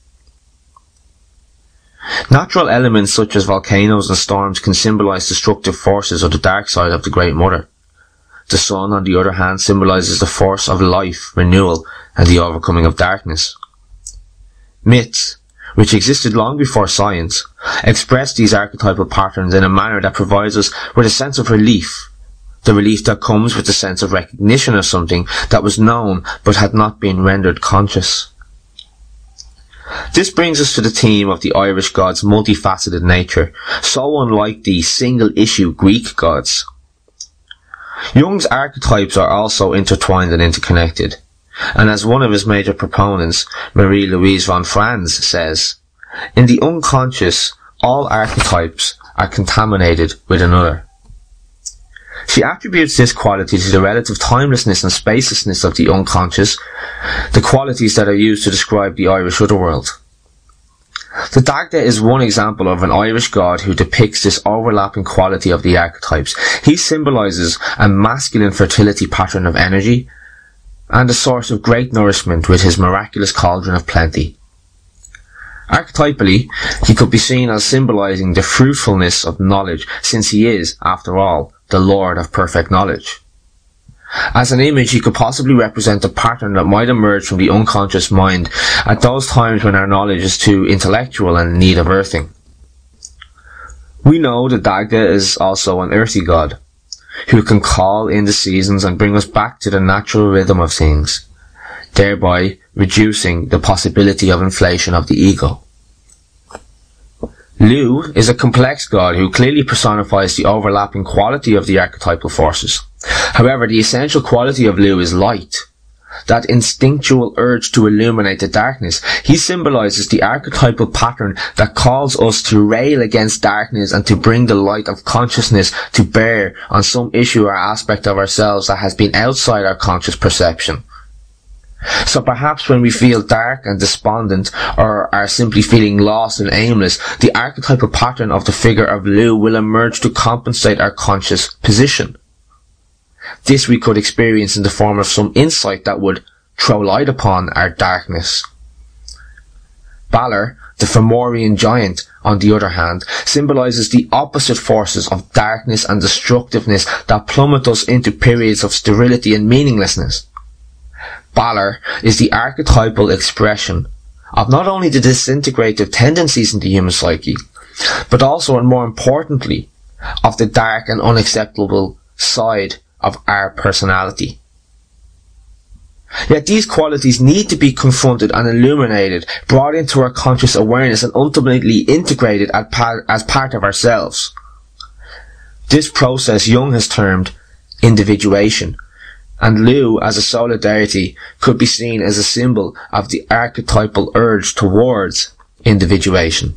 Natural elements such as volcanoes and storms can symbolize destructive forces or the dark side of the Great Mother. The sun, on the other hand, symbolizes the force of life, renewal, and the overcoming of darkness. Myths, which existed long before science, express these archetypal patterns in a manner that provides us with a sense of relief, the relief that comes with the sense of recognition of something that was known but had not been rendered conscious. This brings us to the theme of the Irish gods' multifaceted nature, so unlike the single-issue Greek gods. Jung's archetypes are also intertwined and interconnected, and as one of his major proponents, Marie-Louise von Franz, says, in the unconscious, all archetypes are contaminated with another. She attributes this quality to the relative timelessness and spaciousness of the unconscious, the qualities that are used to describe the Irish otherworld. The Dagda is one example of an Irish god who depicts this overlapping quality of the archetypes. He symbolises a masculine fertility pattern of energy and a source of great nourishment with his miraculous cauldron of plenty. Archetypally, he could be seen as symbolising the fruitfulness of knowledge, since he is, after all, the Lord of perfect knowledge. As an image, he could possibly represent a pattern that might emerge from the unconscious mind at those times when our knowledge is too intellectual and in need of earthing. We know that Dagda is also an earthy god, who can call in the seasons and bring us back to the natural rhythm of things, thereby reducing the possibility of inflation of the ego. Lu is a complex god who clearly personifies the overlapping quality of the archetypal forces. However, the essential quality of Lu is light, that instinctual urge to illuminate the darkness. He symbolizes the archetypal pattern that calls us to rail against darkness and to bring the light of consciousness to bear on some issue or aspect of ourselves that has been outside our conscious perception. So perhaps when we feel dark and despondent, or are simply feeling lost and aimless, the archetypal pattern of the figure of Lu will emerge to compensate our conscious position. This we could experience in the form of some insight that would throw light upon our darkness. Balor, The Fomorian giant, on the other hand, symbolises the opposite forces of darkness and destructiveness that plummet us into periods of sterility and meaninglessness. Balor is the archetypal expression of not only the disintegrative tendencies in the human psyche, but also, and more importantly, of the dark and unacceptable side of our personality. Yet these qualities need to be confronted and illuminated, brought into our conscious awareness and ultimately integrated as part of ourselves. This process Jung has termed individuation, and Lu, as a solidarity, could be seen as a symbol of the archetypal urge towards individuation.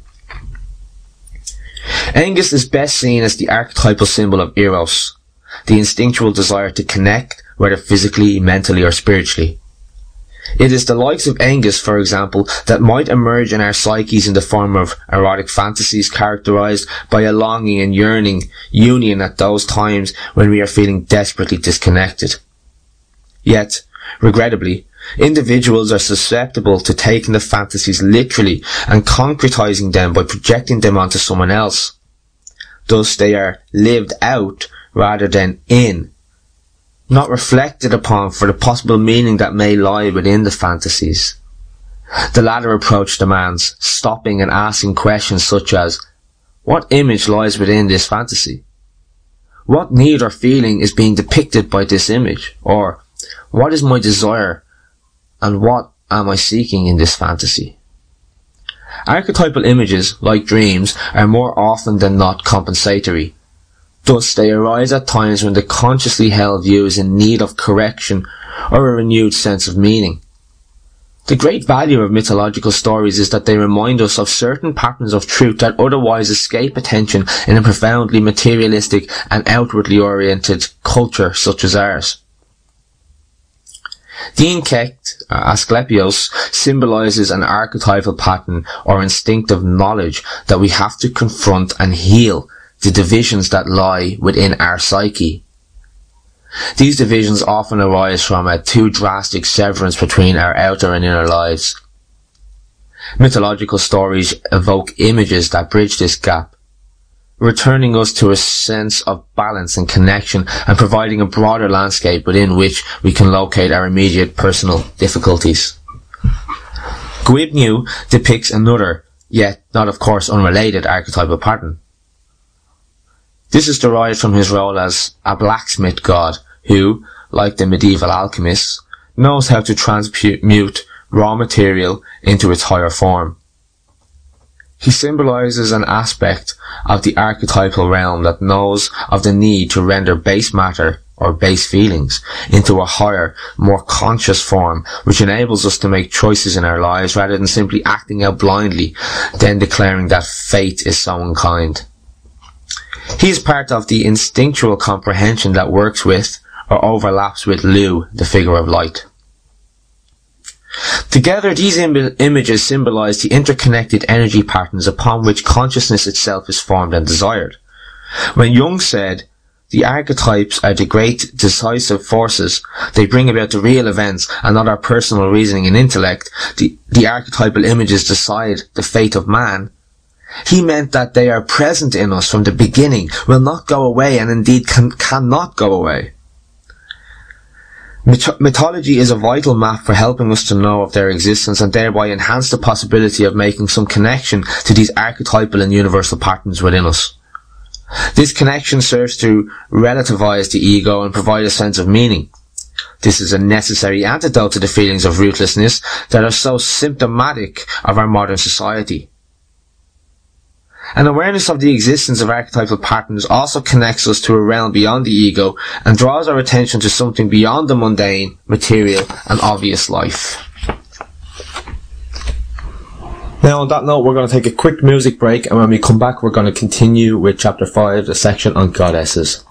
Aengus is best seen as the archetypal symbol of Eros, the instinctual desire to connect, whether physically, mentally, or spiritually. It is the likes of Aengus, for example, that might emerge in our psyches in the form of erotic fantasies characterized by a longing and yearning union at those times when we are feeling desperately disconnected. Yet, regrettably, individuals are susceptible to taking the fantasies literally and concretizing them by projecting them onto someone else. Thus they are lived out rather than in, not reflected upon for the possible meaning that may lie within the fantasies. The latter approach demands stopping and asking questions such as, what image lies within this fantasy? What need or feeling is being depicted by this image? Or, what is my desire and what am I seeking in this fantasy? Archetypal images, like dreams, are more often than not compensatory. Thus, they arise at times when the consciously held view is in need of correction or a renewed sense of meaning. The great value of mythological stories is that they remind us of certain patterns of truth that otherwise escape attention in a profoundly materialistic and outwardly oriented culture such as ours. The Inkect, Asclepios, symbolises an archetypal pattern or instinctive knowledge that we have to confront and heal the divisions that lie within our psyche. These divisions often arise from a too drastic severance between our outer and inner lives. Mythological stories evoke images that bridge this gap, returning us to a sense of balance and connection and providing a broader landscape within which we can locate our immediate personal difficulties. Gwyibnu depicts another, yet not of course unrelated, archetypal pattern. This is derived from his role as a blacksmith god who, like the medieval alchemists, knows how to transmute raw material into its higher form. He symbolises an aspect of the archetypal realm that knows of the need to render base matter or base feelings into a higher, more conscious form, which enables us to make choices in our lives rather than simply acting out blindly, then declaring that fate is so unkind. He is part of the instinctual comprehension that works with or overlaps with Lu, the figure of light. Together, these images symbolize the interconnected energy patterns upon which consciousness itself is formed and desired. When Jung said, the archetypes are the great decisive forces, they bring about the real events and not our personal reasoning and intellect, the archetypal images decide the fate of man, he meant that they are present in us from the beginning, will not go away, and indeed cannot go away. Mythology is a vital map for helping us to know of their existence and thereby enhance the possibility of making some connection to these archetypal and universal patterns within us. This connection serves to relativize the ego and provide a sense of meaning. This is a necessary antidote to the feelings of rootlessness that are so symptomatic of our modern society. An awareness of the existence of archetypal patterns also connects us to a realm beyond the ego and draws our attention to something beyond the mundane, material and obvious life. Now on that note, we're going to take a quick music break, and when we come back we're going to continue with chapter 5, the section on goddesses.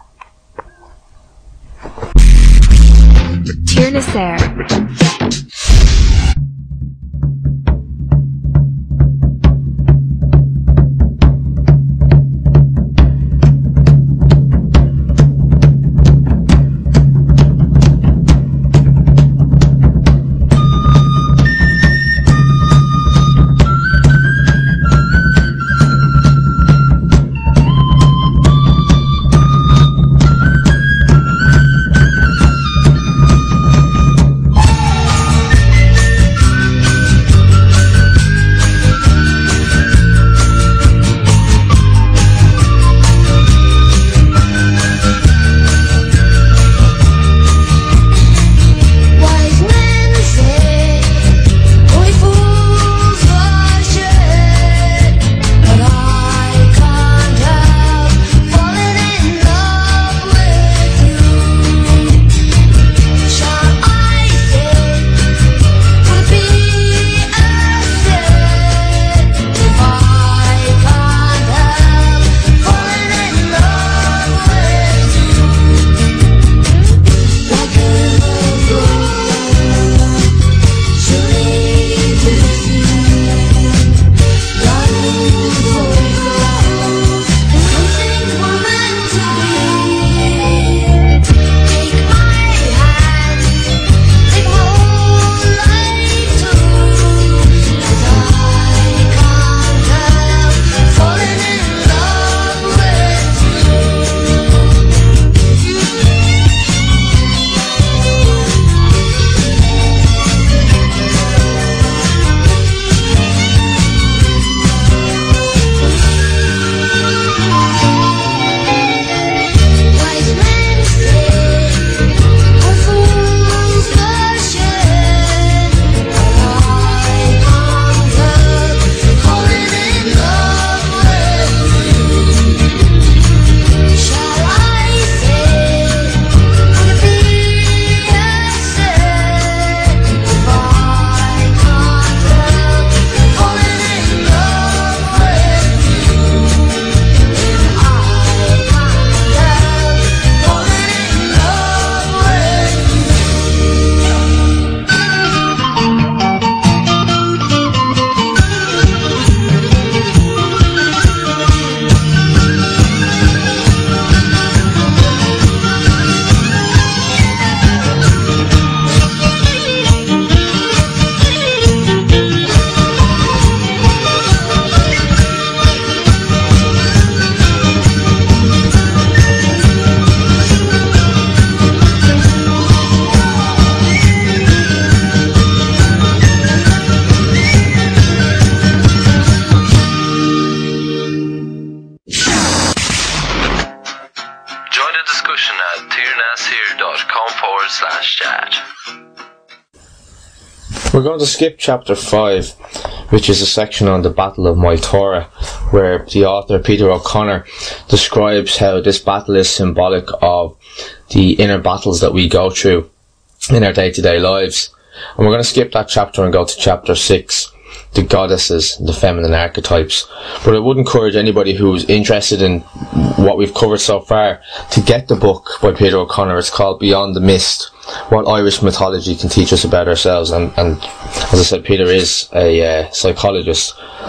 We're going to skip chapter 5, which is a section on the Battle of Moytora, where the author Peter O'Connor describes how this battle is symbolic of the inner battles that we go through in our day-to-day lives. And we're going to skip that chapter and go to chapter 6, the goddesses, the feminine archetypes. But I would encourage anybody who's interested in what we've covered so far to get the book by Peter O'Connor. It's called Beyond the Mist, What Irish Mythology Can Teach Us About Ourselves. And as I said, Peter is a psychologist.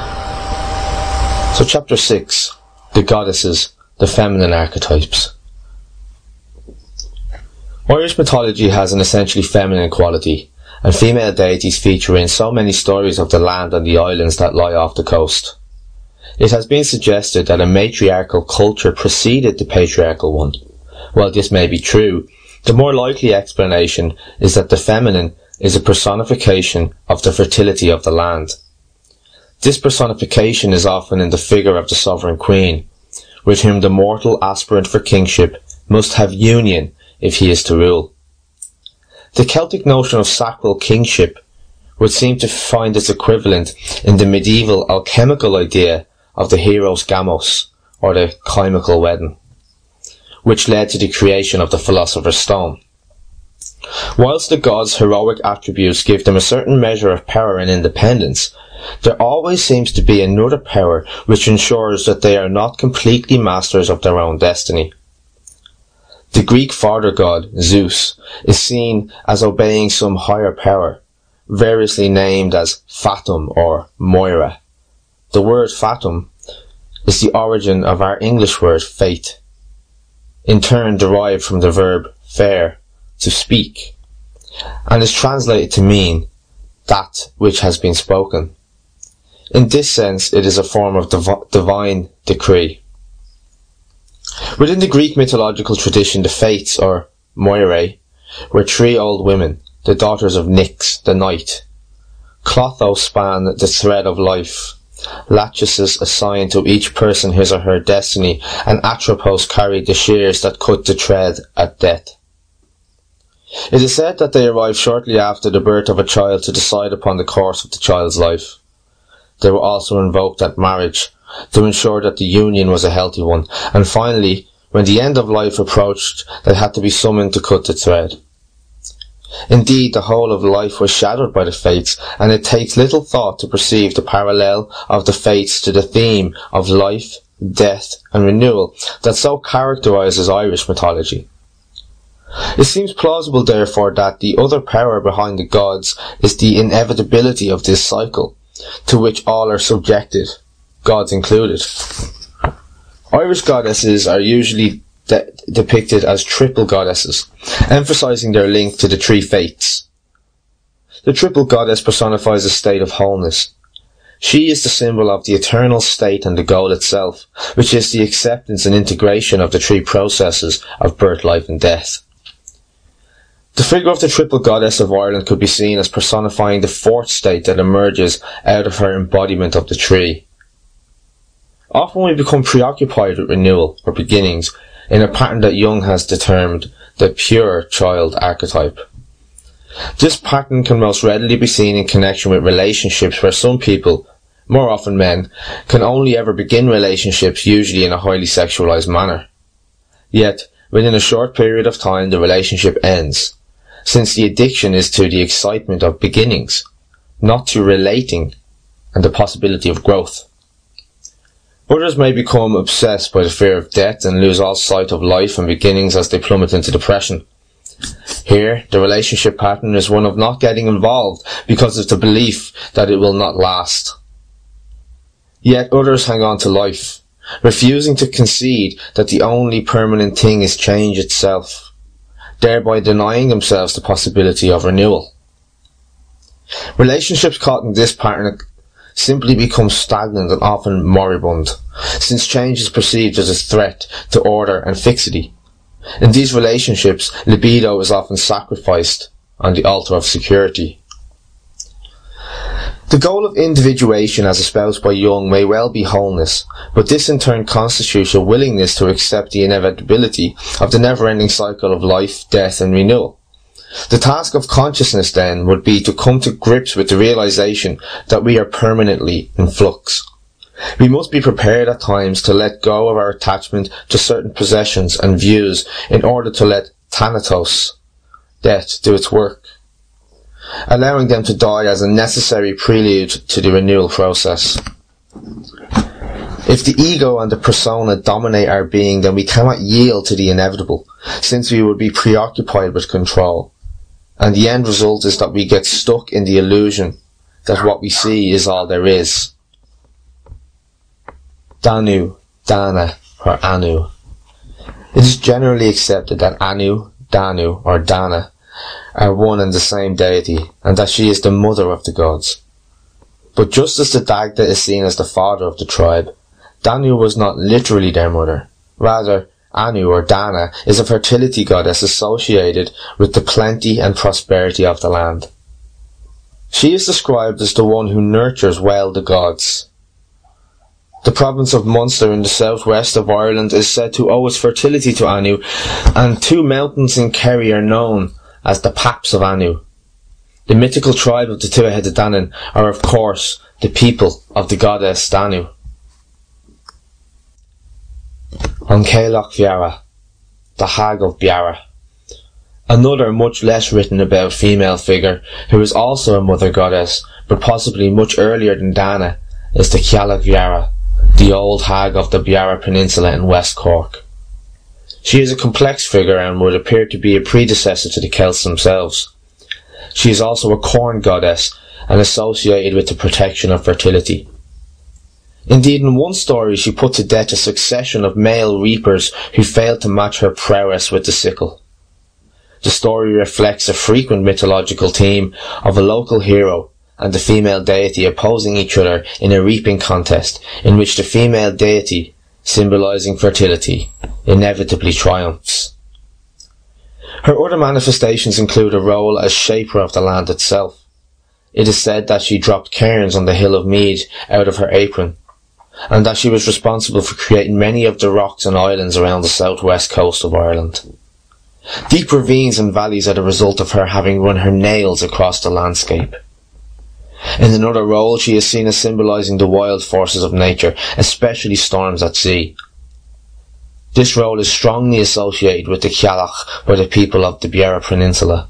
So chapter 6, the goddesses, the feminine archetypes. Irish mythology has an essentially feminine quality, and female deities feature in so many stories of the land and the islands that lie off the coast. It has been suggested that a matriarchal culture preceded the patriarchal one. While this may be true, the more likely explanation is that the feminine is a personification of the fertility of the land. This personification is often in the figure of the sovereign queen, with whom the mortal aspirant for kingship must have union if he is to rule. The Celtic notion of sacral kingship would seem to find its equivalent in the medieval alchemical idea of the hero's gamos, or the chymical wedding, which led to the creation of the philosopher's stone. Whilst the gods' heroic attributes give them a certain measure of power and independence, there always seems to be another power which ensures that they are not completely masters of their own destiny. The Greek father god, Zeus, is seen as obeying some higher power, variously named as Fatum or Moira. The word Fatum is the origin of our English word fate, in turn derived from the verb fare, to speak, and is translated to mean that which has been spoken. In this sense, it is a form of divine decree. Within the Greek mythological tradition, the Fates, or Moirae, were three old women, the daughters of Nyx, the night. Clotho span the thread of life, Lachesis assigned to each person his or her destiny, and Atropos carried the shears that cut the thread at death. It is said that they arrived shortly after the birth of a child to decide upon the course of the child's life. They were also invoked at marriage, to ensure that the union was a healthy one, and finally, when the end of life approached, they had to be summoned to cut the thread. Indeed, the whole of life was shadowed by the Fates, and it takes little thought to perceive the parallel of the Fates to the theme of life, death, and renewal that so characterises Irish mythology. It seems plausible, therefore, that the other power behind the gods is the inevitability of this cycle, to which all are subjected, gods included. Irish goddesses are usually depicted as triple goddesses, emphasising their link to the three fates. The triple goddess personifies a state of wholeness. She is the symbol of the eternal state and the goal itself, which is the acceptance and integration of the three processes of birth, life and death. The figure of the triple goddess of Ireland could be seen as personifying the fourth state that emerges out of her embodiment of the three. Often we become preoccupied with renewal, or beginnings, in a pattern that Jung has determined the pure child archetype. This pattern can most readily be seen in connection with relationships where some people, more often men, can only ever begin relationships usually in a highly sexualized manner. Yet, within a short period of time the relationship ends, since the addiction is to the excitement of beginnings, not to relating and the possibility of growth. Others may become obsessed by the fear of death and lose all sight of life and beginnings as they plummet into depression. Here, the relationship pattern is one of not getting involved because of the belief that it will not last. Yet others hang on to life, refusing to concede that the only permanent thing is change itself, thereby denying themselves the possibility of renewal. Relationships caught in this pattern simply become stagnant and often moribund, since change is perceived as a threat to order and fixity. In these relationships, libido is often sacrificed on the altar of security. The goal of individuation as espoused by Jung may well be wholeness, but this in turn constitutes a willingness to accept the inevitability of the never-ending cycle of life, death and renewal. The task of consciousness then would be to come to grips with the realization that we are permanently in flux. We must be prepared at times to let go of our attachment to certain possessions and views in order to let Thanatos, death, do its work, allowing them to die as a necessary prelude to the renewal process. If the ego and the persona dominate our being, then we cannot yield to the inevitable, since we would be preoccupied with control. And the end result is that we get stuck in the illusion that what we see is all there is. Danu, Dana, or Anu. It is generally accepted that Anu, Danu, or Dana are one and the same deity, and that she is the mother of the gods. But just as the Dagda is seen as the father of the tribe, Danu was not literally their mother. Rather, Anu or Dana is a fertility goddess associated with the plenty and prosperity of the land. She is described as the one who nurtures well the gods. The province of Munster in the southwest of Ireland is said to owe its fertility to Anu, and two mountains in Kerry are known as the Paps of Anu. The mythical tribe of the Tuatha Danann are of course the people of the goddess Danu. An Cailleach Beara, the Hag of Beara. Another much less written about female figure who is also a mother goddess, but possibly much earlier than Dana, is the Cailleach Beara, the old hag of the Beara Peninsula in West Cork. She is a complex figure and would appear to be a predecessor to the Celts themselves. She is also a corn goddess and associated with the protection of fertility. Indeed, in one story she put to death a succession of male reapers who failed to match her prowess with the sickle. The story reflects a frequent mythological theme of a local hero and the female deity opposing each other in a reaping contest in which the female deity, symbolizing fertility, inevitably triumphs. Her other manifestations include a role as shaper of the land itself. It is said that she dropped cairns on the hill of Mead out of her apron, and that she was responsible for creating many of the rocks and islands around the southwest coast of Ireland. Deep ravines and valleys are the result of her having run her nails across the landscape. In another role, she is seen as symbolizing the wild forces of nature, especially storms at sea. This role is strongly associated with the Cailleach by the people of the Beara Peninsula.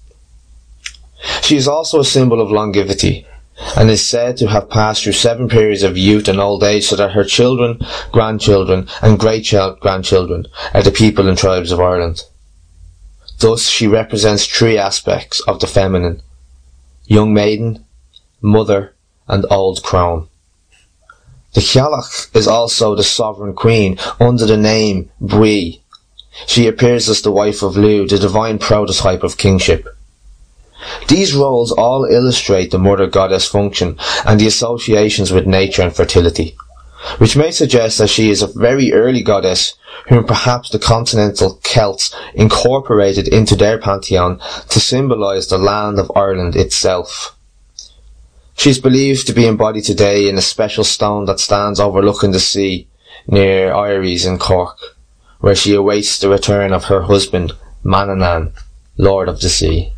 She is also a symbol of longevity, and is said to have passed through 7 periods of youth and old age, so that her children, grandchildren, and great-grandchildren are the people and tribes of Ireland. Thus, she represents 3 aspects of the feminine: young maiden, mother, and old crone. The Cailleach is also the sovereign queen under the name Bui. She appears as the wife of Lu, the divine prototype of kingship. These roles all illustrate the mother goddess function and the associations with nature and fertility, which may suggest that she is a very early goddess whom perhaps the continental Celts incorporated into their pantheon to symbolize the land of Ireland itself. She is believed to be embodied today in a special stone that stands overlooking the sea near Iries in Cork, where she awaits the return of her husband, Manannán, Lord of the Sea.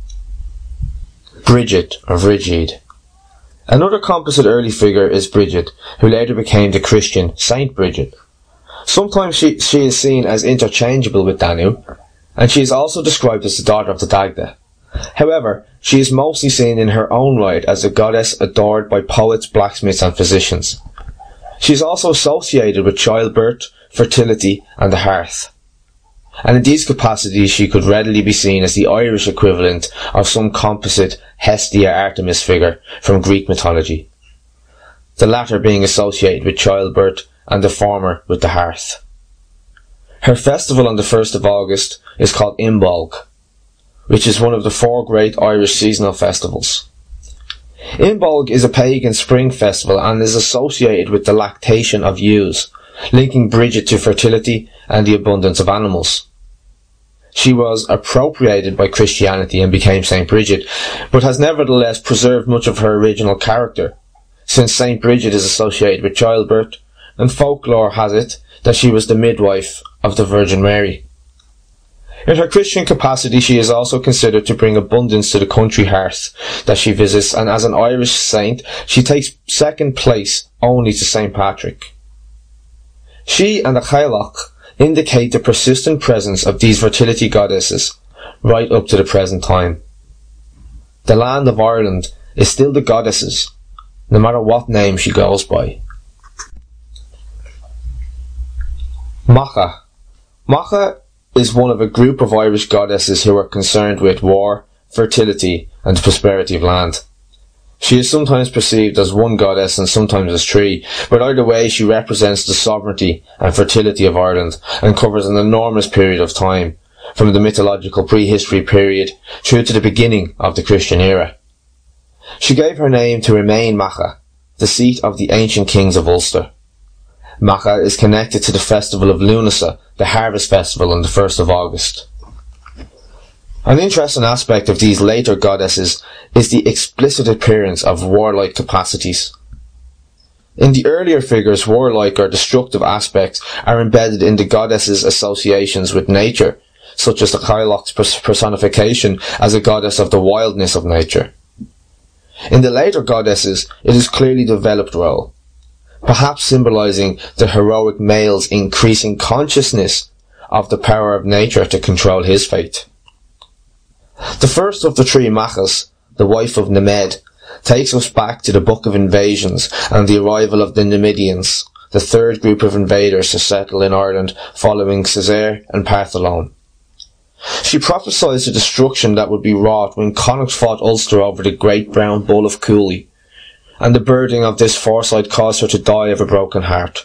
Bridget, or Brigid. Another composite early figure is Bridget, who later became the Christian Saint Bridget. Sometimes she is seen as interchangeable with Danu, and she is also described as the daughter of the Dagda. However, she is mostly seen in her own right as a goddess adored by poets, blacksmiths, and physicians. She is also associated with childbirth, fertility, and the hearth. And in these capacities she could readily be seen as the Irish equivalent of some composite Hestia Artemis figure from Greek mythology, the latter being associated with childbirth and the former with the hearth. Her festival on the 1st of August is called Imbolg, which is one of the 4 great Irish seasonal festivals. Imbolg is a pagan spring festival and is associated with the lactation of ewes, linking Bridget to fertility and the abundance of animals. She was appropriated by Christianity and became Saint Bridget, but has nevertheless preserved much of her original character, since Saint Bridget is associated with childbirth, and folklore has it that she was the midwife of the Virgin Mary. In her Christian capacity, she is also considered to bring abundance to the country hearth that she visits, and as an Irish saint, she takes second place only to St. Patrick. She and the Gaelic indicate the persistent presence of these fertility goddesses right up to the present time. The land of Ireland is still the goddesses, no matter what name she goes by. Macha. Macha is one of a group of Irish goddesses who are concerned with war, fertility, and prosperity of land. She is sometimes perceived as one goddess and sometimes as three, but either way she represents the sovereignty and fertility of Ireland and covers an enormous period of time, from the mythological prehistory period through to the beginning of the Christian era. She gave her name to remain Macha, the seat of the ancient kings of Ulster. Macha is connected to the festival of Lunasa, the harvest festival on the 1st of August. An interesting aspect of these later goddesses is the explicit appearance of warlike capacities. In the earlier figures, warlike or destructive aspects are embedded in the goddesses' associations with nature, such as the Gaelic's personification as a goddess of the wildness of nature. In the later goddesses, it is clearly developed role, perhaps symbolizing the heroic male's increasing consciousness of the power of nature to control his fate. The first of the three Machas, the wife of Nemed, takes us back to the Book of Invasions and the arrival of the Numidians, the third group of invaders to settle in Ireland following Cessair and Partholon. She prophesied the destruction that would be wrought when Connacht fought Ulster over the Great Brown Bull of Cooley, and the birding of this foresight caused her to die of a broken heart.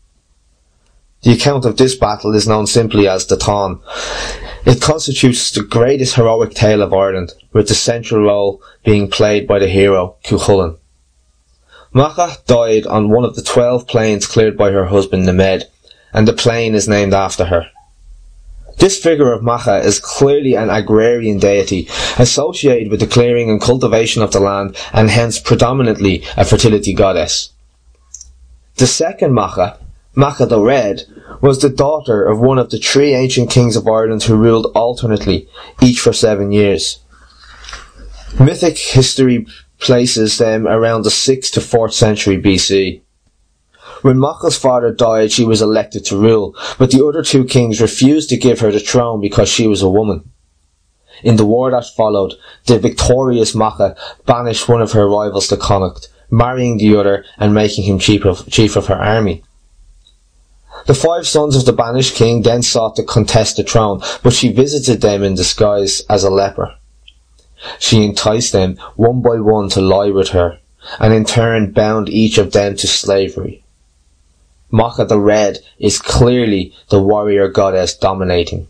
The account of this battle is known simply as the Táin. It constitutes the greatest heroic tale of Ireland, with the central role being played by the hero Cuchulainn. Macha died on one of the 12 plains cleared by her husband Nemed, and the plain is named after her. This figure of Macha is clearly an agrarian deity, associated with the clearing and cultivation of the land, and hence predominantly a fertility goddess. The second Macha, Macha the Red, was the daughter of one of the three ancient kings of Ireland who ruled alternately, each for 7 years. Mythic history places them around the 6th to 4th century BC. When Macha's father died, she was elected to rule, but the other two kings refused to give her the throne because she was a woman. In the war that followed, the victorious Macha banished one of her rivals to Connacht, marrying the other and making him chief of her army. The 5 sons of the banished king then sought to contest the throne, but she visited them in disguise as a leper. She enticed them one by one to lie with her, and in turn bound each of them to slavery. Macha the Red is clearly the warrior goddess dominating.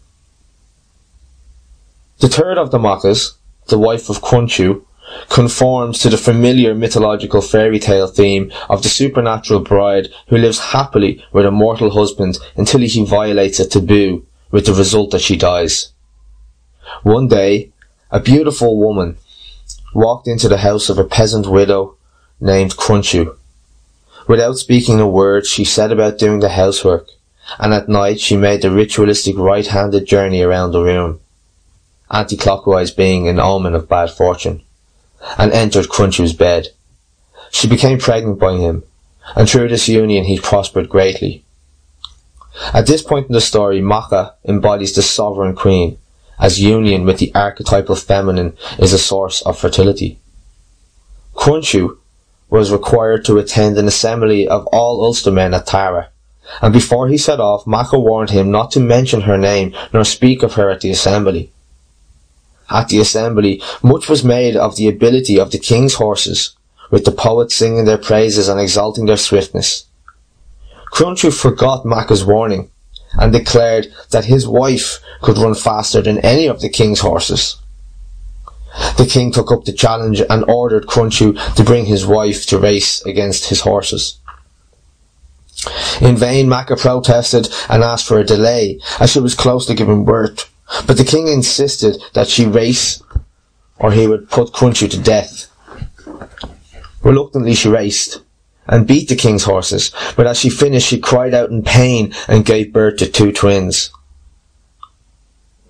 The third of the Machas, the wife of Crunchu, conforms to the familiar mythological fairy tale theme of the supernatural bride who lives happily with a mortal husband until he violates a taboo, with the result that she dies. One day, a beautiful woman walked into the house of a peasant widow named Crunchu. Without speaking a word, she set about doing the housework, and at night she made the ritualistic right-handed journey around the room, anti-clockwise being an omen of bad fortune, and entered Crunchu's bed. She became pregnant by him, and through this union he prospered greatly. At this point in the story, Macha embodies the sovereign queen, as union with the archetypal feminine is a source of fertility. Crunchu was required to attend an assembly of all Ulstermen at Tara, and before he set off, Macha warned him not to mention her name nor speak of her at the assembly. At the assembly, much was made of the ability of the king's horses, with the poets singing their praises and exalting their swiftness. Crunchu forgot Macha's warning, and declared that his wife could run faster than any of the king's horses. The king took up the challenge and ordered Crunchu to bring his wife to race against his horses. In vain Macha protested and asked for a delay, as she was close to giving birth, but the king insisted that she race or he would put Crunchu to death. Reluctantly she raced, and beat the king's horses, but as she finished she cried out in pain and gave birth to 2 twins.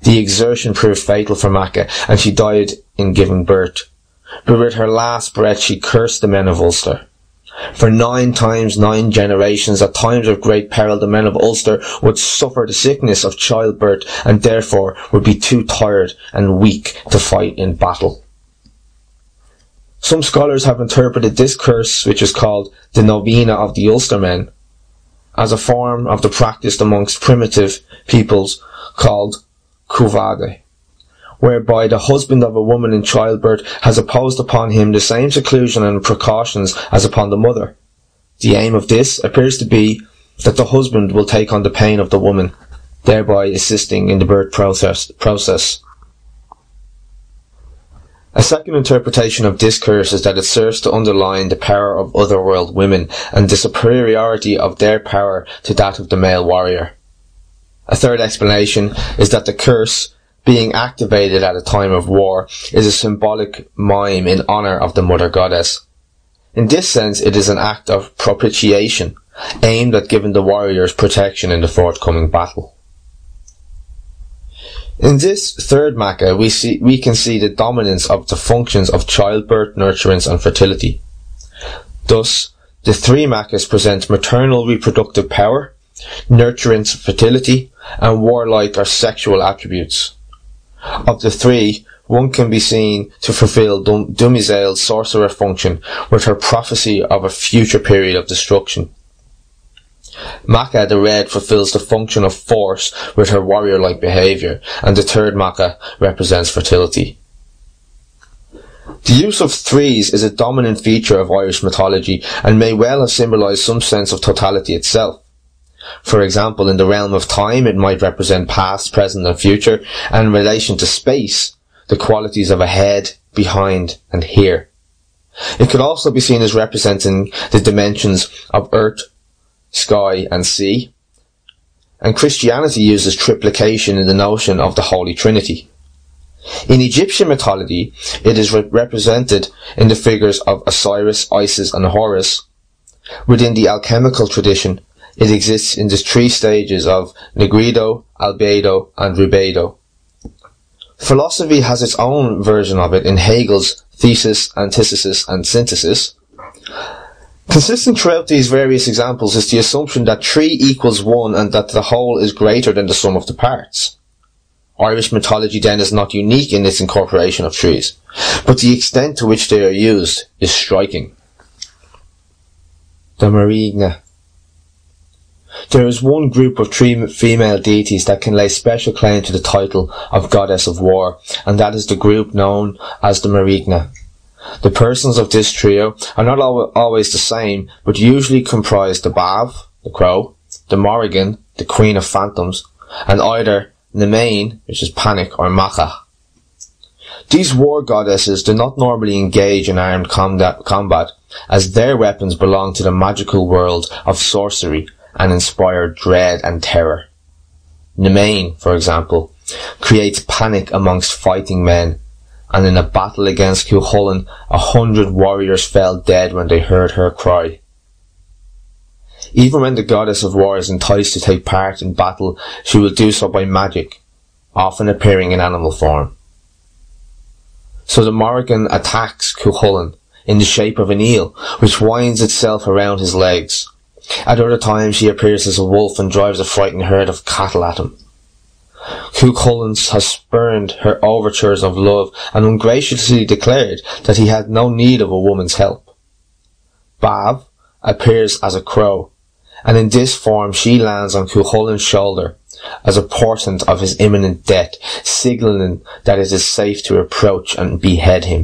The exertion proved fatal for Macha, and she died in giving birth. But with her last breath she cursed the men of Ulster. For 9 times 9 generations, at times of great peril, the men of Ulster would suffer the sickness of childbirth, and therefore would be too tired and weak to fight in battle. Some scholars have interpreted this curse, which is called the novena of the Ulstermen, as a form of the practice amongst primitive peoples called cuvade, whereby the husband of a woman in childbirth has imposed upon him the same seclusion and precautions as upon the mother. The aim of this appears to be that the husband will take on the pain of the woman, thereby assisting in the birth process. A second interpretation of this curse is that it serves to underline the power of otherworld women and the superiority of their power to that of the male warrior. A third explanation is that the curse, being activated at a time of war, is a symbolic mime in honour of the mother goddess. In this sense, it is an act of propitiation, aimed at giving the warriors protection in the forthcoming battle. In this third Macha, we can see the dominance of the functions of childbirth, nurturance and fertility. Thus, the 3 Machas present maternal reproductive power, nurturance, fertility, and warlike or sexual attributes. Of the 3, one can be seen to fulfill Dumizael's sorcerer function with her prophecy of a future period of destruction. Macha the Red fulfills the function of force with her warrior-like behaviour, and the third Macha represents fertility. The use of 3s is a dominant feature of Irish mythology and may well have symbolised some sense of totality itself. For example, in the realm of time it might represent past, present and future, and in relation to space, the qualities of ahead, behind and here. It could also be seen as representing the dimensions of earth, sky and sea, and Christianity uses triplication in the notion of the Holy Trinity. In Egyptian mythology, it is represented in the figures of Osiris, Isis and Horus. Within the alchemical tradition, it exists in the 3 stages of nigredo, albedo and rubedo. Philosophy has its own version of it in Hegel's thesis, antithesis and synthesis. Consistent throughout these various examples is the assumption that 3 equals 1 and that the whole is greater than the sum of the parts. Irish mythology then is not unique in its incorporation of 3s, but the extent to which they are used is striking. The Marigna. There is one group of 3 female deities that can lay special claim to the title of Goddess of War, and that is the group known as the Marigna. The persons of this trio are not always the same, but usually comprise the Bav, the Crow, the Morrigan, the Queen of Phantoms, and either Nemain, which is Panic, or Macha. These war goddesses do not normally engage in armed combat, as their weapons belong to the magical world of sorcery and inspire dread and terror. Nemain, for example, creates panic amongst fighting men, and in a battle against Cuchulainn, 100 warriors fell dead when they heard her cry. Even when the goddess of war is enticed to take part in battle, she will do so by magic, often appearing in animal form. So the Morrigan attacks Cuchulainn in the shape of an eel, which winds itself around his legs. At other times she appears as a wolf and drives a frightened herd of cattle at him. Cuchulainn has spurned her overtures of love and ungraciously declared that he had no need of a woman's help. Bav appears as a crow, and in this form she lands on Cuchulainn's shoulder as a portent of his imminent death, signalling that it is safe to approach and behead him.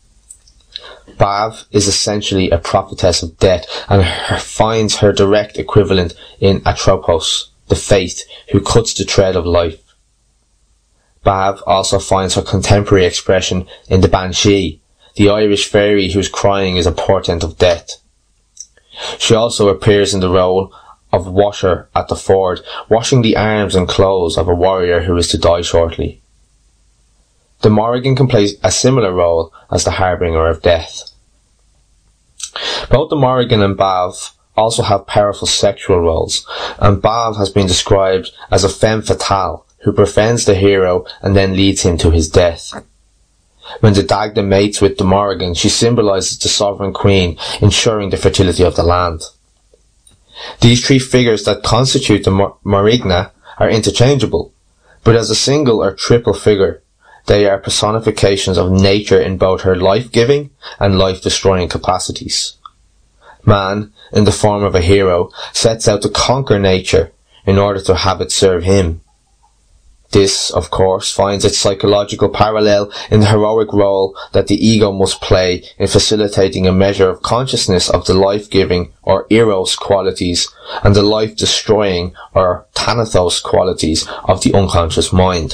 Bav is essentially a prophetess of death and finds her direct equivalent in Atropos, the Faith, who cuts the thread of life. Bav also finds her contemporary expression in the Banshee, the Irish fairy whose crying is a portent of death. She also appears in the role of washer at the ford, washing the arms and clothes of a warrior who is to die shortly. The Morrigan can play a similar role as the harbinger of death. Both the Morrigan and Bav also have powerful sexual roles, and Bav has been described as a femme fatale, who befriends the hero and then leads him to his death. When the Dagda mates with the Morrigan, she symbolises the sovereign queen, ensuring the fertility of the land. These three figures that constitute the Morrigan are interchangeable, but as a single or triple figure, they are personifications of nature in both her life-giving and life-destroying capacities. Man, in the form of a hero, sets out to conquer nature in order to have it serve him. This, of course, finds its psychological parallel in the heroic role that the ego must play in facilitating a measure of consciousness of the life-giving or eros qualities and the life-destroying or thanatos qualities of the unconscious mind.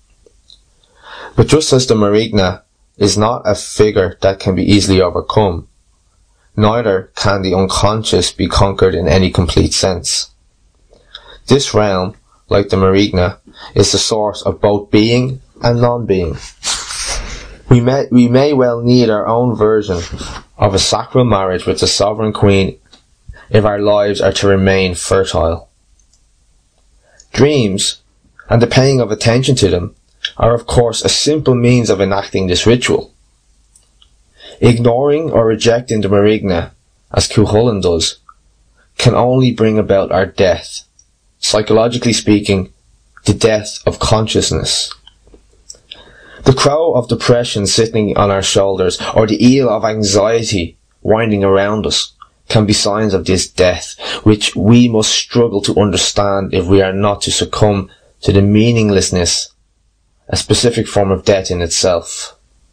But just as the Morrigan is not a figure that can be easily overcome, neither can the unconscious be conquered in any complete sense. This realm, like the Morrigan, is the source of both being and non-being. We may well need our own version of a sacral marriage with the sovereign queen if our lives are to remain fertile. Dreams, and the paying of attention to them, are of course a simple means of enacting this ritual. Ignoring or rejecting the Morrigan, as Cuchulainn does, can only bring about our death. Psychologically speaking, the death of consciousness. The crow of depression sitting on our shoulders, or the eel of anxiety winding around us, can be signs of this death, which we must struggle to understand if we are not to succumb to the meaninglessness, a specific form of death in itself.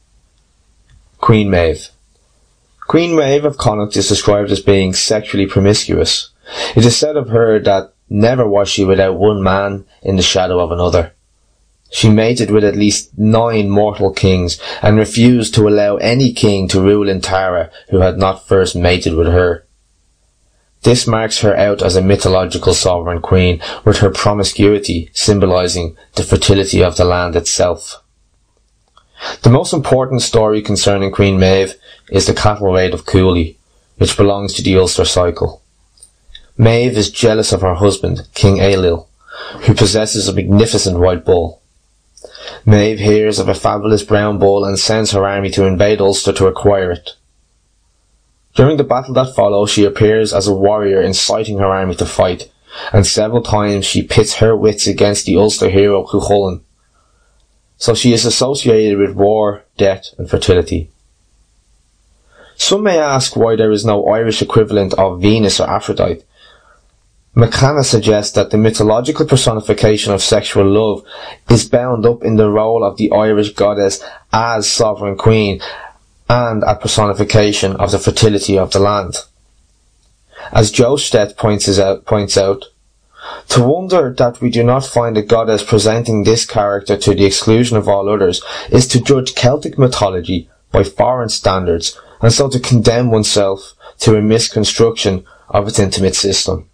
Queen Maeve. Queen Maeve of Connacht is described as being sexually promiscuous. It is said of her that never was she without one man in the shadow of another. She mated with at least 9 mortal kings and refused to allow any king to rule in Tara who had not first mated with her. This marks her out as a mythological sovereign queen, with her promiscuity symbolising the fertility of the land itself. The most important story concerning Queen Maeve is the cattle raid of Cooley, which belongs to the Ulster cycle. Maeve is jealous of her husband, King Ailill, who possesses a magnificent white bull. Maeve hears of a fabulous brown bull and sends her army to invade Ulster to acquire it. During the battle that follows, she appears as a warrior inciting her army to fight, and several times she pits her wits against the Ulster hero Cuchulainn. So she is associated with war, death and fertility. Some may ask why there is no Irish equivalent of Venus or Aphrodite. McCanna suggests that the mythological personification of sexual love is bound up in the role of the Irish goddess as sovereign queen and a personification of the fertility of the land. As Josteth points out, to wonder that we do not find a goddess presenting this character to the exclusion of all others is to judge Celtic mythology by foreign standards, and so to condemn oneself to a misconstruction of its intimate system.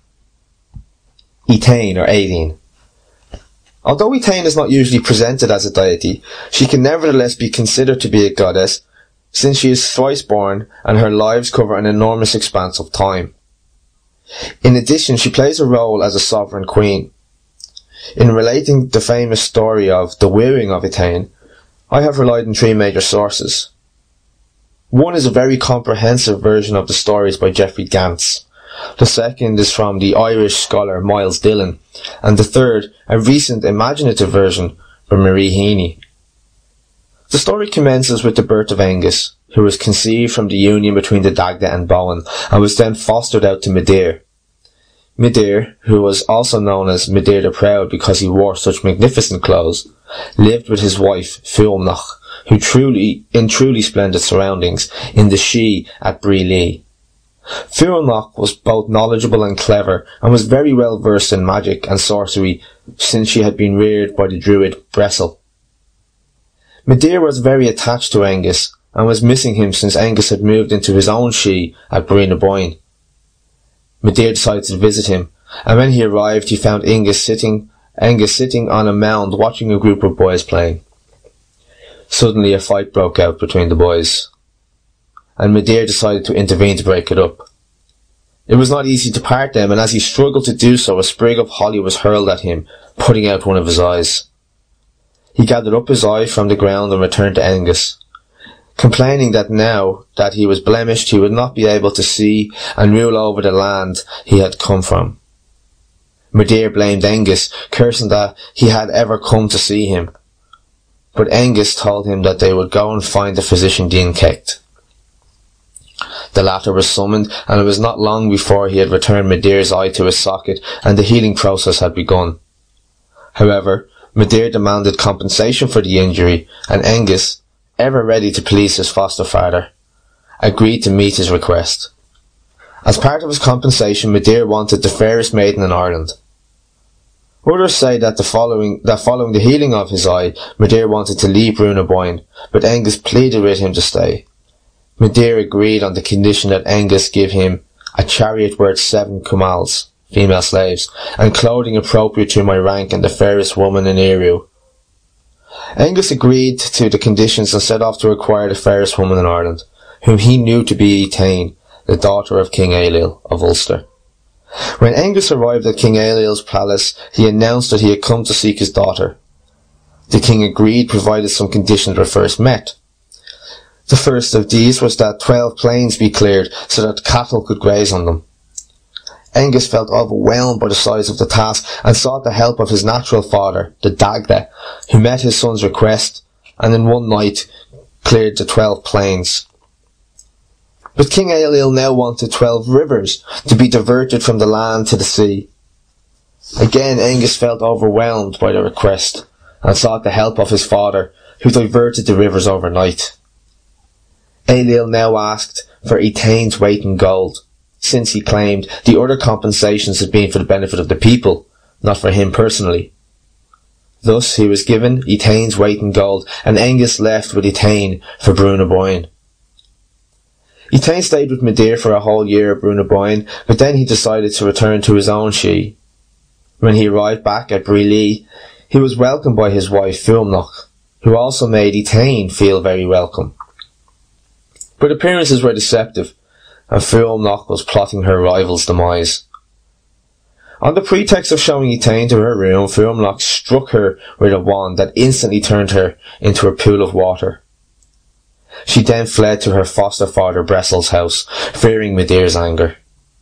Etain or Aideen. Although Etain is not usually presented as a deity, she can nevertheless be considered to be a goddess, since she is thrice born and her lives cover an enormous expanse of time. In addition, she plays a role as a sovereign queen. In relating the famous story of the wooing of Etain, I have relied on 3 major sources. One is a very comprehensive version of the stories by Geoffrey Gantz. The second is from the Irish scholar Miles Dillon, and the third, a recent imaginative version by Marie Heaney. The story commences with the birth of Angus, who was conceived from the union between the Dagda and Bowen, and was then fostered out to Midir. Midir, who was also known as Midir the Proud because he wore such magnificent clothes, lived with his wife, Fuamnach, who in truly splendid surroundings, in the She at Brehon. Fuamnach was both knowledgeable and clever, and was very well versed in magic and sorcery, since she had been reared by the druid Bressil. Midir was very attached to Angus, and was missing him since Angus had moved into his own She at Brehon. Midir decided to visit him, and when he arrived he found Angus sitting on a mound watching a group of boys playing. Suddenly a fight broke out between the boys, and Midir decided to intervene to break it up. It was not easy to part them, and as he struggled to do so, a sprig of holly was hurled at him, putting out one of his eyes. He gathered up his eye from the ground and returned to Angus, complaining that now that he was blemished, he would not be able to see and rule over the land he had come from. Medea blamed Angus, cursing that he had ever come to see him. But Angus told him that they would go and find the physician Dean Kecht. The latter was summoned, and it was not long before he had returned Medea's eye to his socket, and the healing process had begun. However, Medea demanded compensation for the injury, and Angus, ever ready to please his foster father, agreed to meet his request. As part of his compensation, Medea wanted the fairest maiden in Ireland. Others say that following the healing of his eye, Medea wanted to leave Brehon Boyne, but Angus pleaded with him to stay. Medea agreed on the condition that Angus give him a chariot worth 7 cumals, female slaves, and clothing appropriate to my rank and the fairest woman in Eru. Angus agreed to the conditions and set off to acquire the fairest woman in Ireland, whom he knew to be Etain, the daughter of King Ailill of Ulster. When Angus arrived at King Ailill's palace, he announced that he had come to seek his daughter. The king agreed, provided some conditions were first met. The first of these was that 12 plains be cleared so that cattle could graze on them. Angus felt overwhelmed by the size of the task and sought the help of his natural father, the Dagda, who met his son's request and in one night cleared the 12 plains. But King Ailill now wanted 12 rivers to be diverted from the land to the sea. Again Angus felt overwhelmed by the request and sought the help of his father, who diverted the rivers overnight. Ailill now asked for Etain's weight in gold, since he claimed the other compensations had been for the benefit of the people, not for him personally. Thus he was given Etain's weight in gold, and Angus left with Etain for Brehon Boyne. Etain stayed with Medea for a whole year at Brehon Boyne, but then he decided to return to his own she. When he arrived back at Brehon, he was welcomed by his wife Fuamnach, who also made Etain feel very welcome. But appearances were deceptive, and Fuamnach was plotting her rival's demise. On the pretext of showing Etain to her room, Fuamnach struck her with a wand that instantly turned her into a pool of water. She then fled to her foster father Bressel's house, fearing Medea's anger.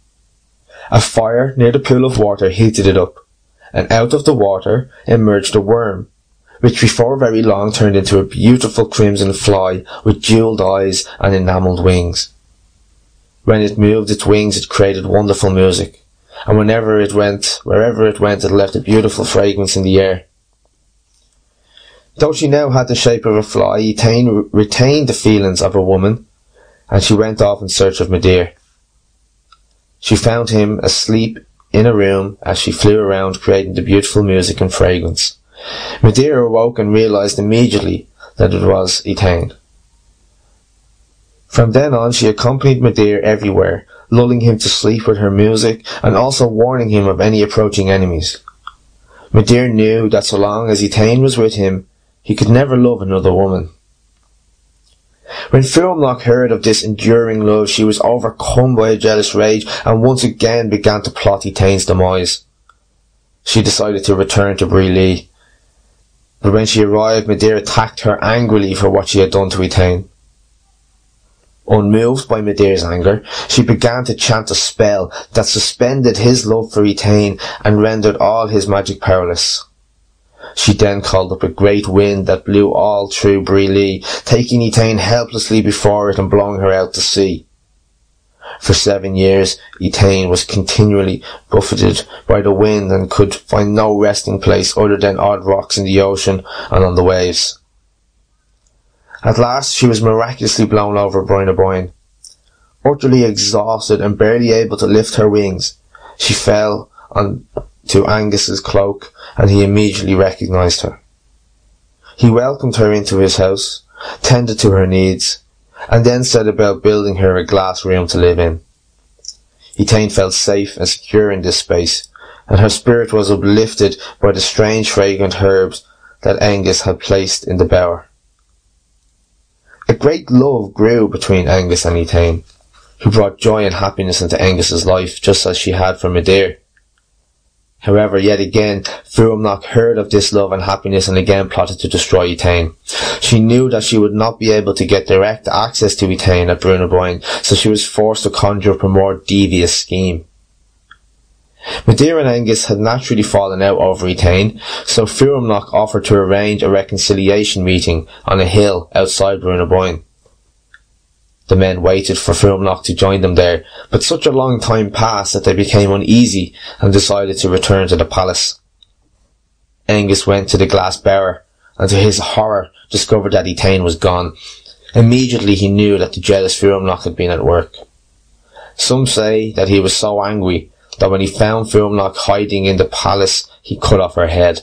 A fire near the pool of water heated it up, and out of the water emerged a worm, which before very long turned into a beautiful crimson fly with jewelled eyes and enamelled wings. When it moved its wings, it created wonderful music, and wherever it went, it left a beautiful fragrance in the air. Though she now had the shape of a fly, Etain retained the feelings of a woman, and she went off in search of Medea. She found him asleep in a room as she flew around creating the beautiful music and fragrance. Medea awoke and realized immediately that it was Etain. From then on she accompanied Medea everywhere, lulling him to sleep with her music and also warning him of any approaching enemies. Medea knew that so long as Etain was with him, he could never love another woman. When Fuamnach heard of this enduring love, she was overcome by a jealous rage and once again began to plot Etain's demise. She decided to return to Brehon, but when she arrived, Medea attacked her angrily for what she had done to Etain. Unmoved by Medea's anger, she began to chant a spell that suspended his love for Etain and rendered all his magic powerless. She then called up a great wind that blew all through Brehon, taking Etain helplessly before it and blowing her out to sea. For 7 years, Etain was continually buffeted by the wind and could find no resting place other than odd rocks in the ocean and on the waves. At last, she was miraculously blown over Brehon Boyne. Utterly exhausted and barely able to lift her wings, she fell onto Angus's cloak, and he immediately recognized her. He welcomed her into his house, tended to her needs, and then set about building her a glass room to live in. Etain felt safe and secure in this space, and her spirit was uplifted by the strange fragrant herbs that Angus had placed in the bower. A great love grew between Angus and Etain. who brought joy and happiness into Angus's life, just as she had for Midir. However, yet again, Furamnach heard of this love and happiness and again plotted to destroy Etain. She knew that she would not be able to get direct access to Etain at Brehon Boyne, so she was forced to conjure up a more devious scheme. Midir and Angus had naturally fallen out over Etain, so Furamnach offered to arrange a reconciliation meeting on a hill outside Brehon Boyne. The men waited for Furamnach to join them there, but such a long time passed that they became uneasy and decided to return to the palace. Angus went to the glass bearer, and to his horror discovered that Etain was gone. Immediately he knew that the jealous Furamnach had been at work. Some say that he was so angry that when he found Furamnach hiding in the palace, he cut off her head.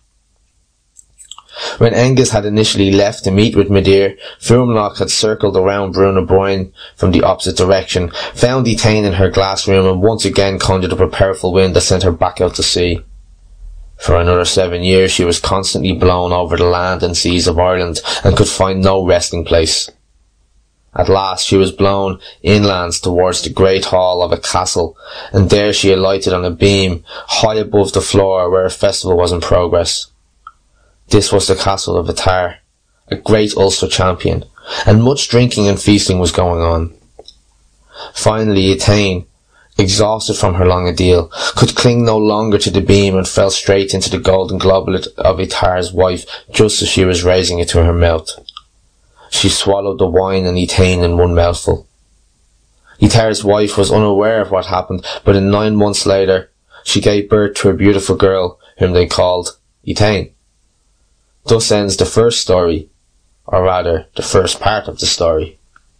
When Angus had initially left to meet with Midir, Furamnach had circled around Brehon Boyne from the opposite direction, found Etain in her glass room, and once again conjured up a powerful wind that sent her back out to sea. For another 7 years she was constantly blown over the land and seas of Ireland, and could find no resting place. At last she was blown inlands towards the great hall of a castle, and there she alighted on a beam high above the floor where a festival was in progress. This was the castle of Itar, a great Ulster champion, and much drinking and feasting was going on. Finally Etain, exhausted from her long ordeal, could cling no longer to the beam and fell straight into the golden goblet of Itar's wife just as she was raising it to her mouth. She swallowed the wine and Etain in one mouthful. Itar's wife was unaware of what happened, but 9 months later she gave birth to a beautiful girl whom they called Etain. Thus ends the first story, or rather, the first part of the story.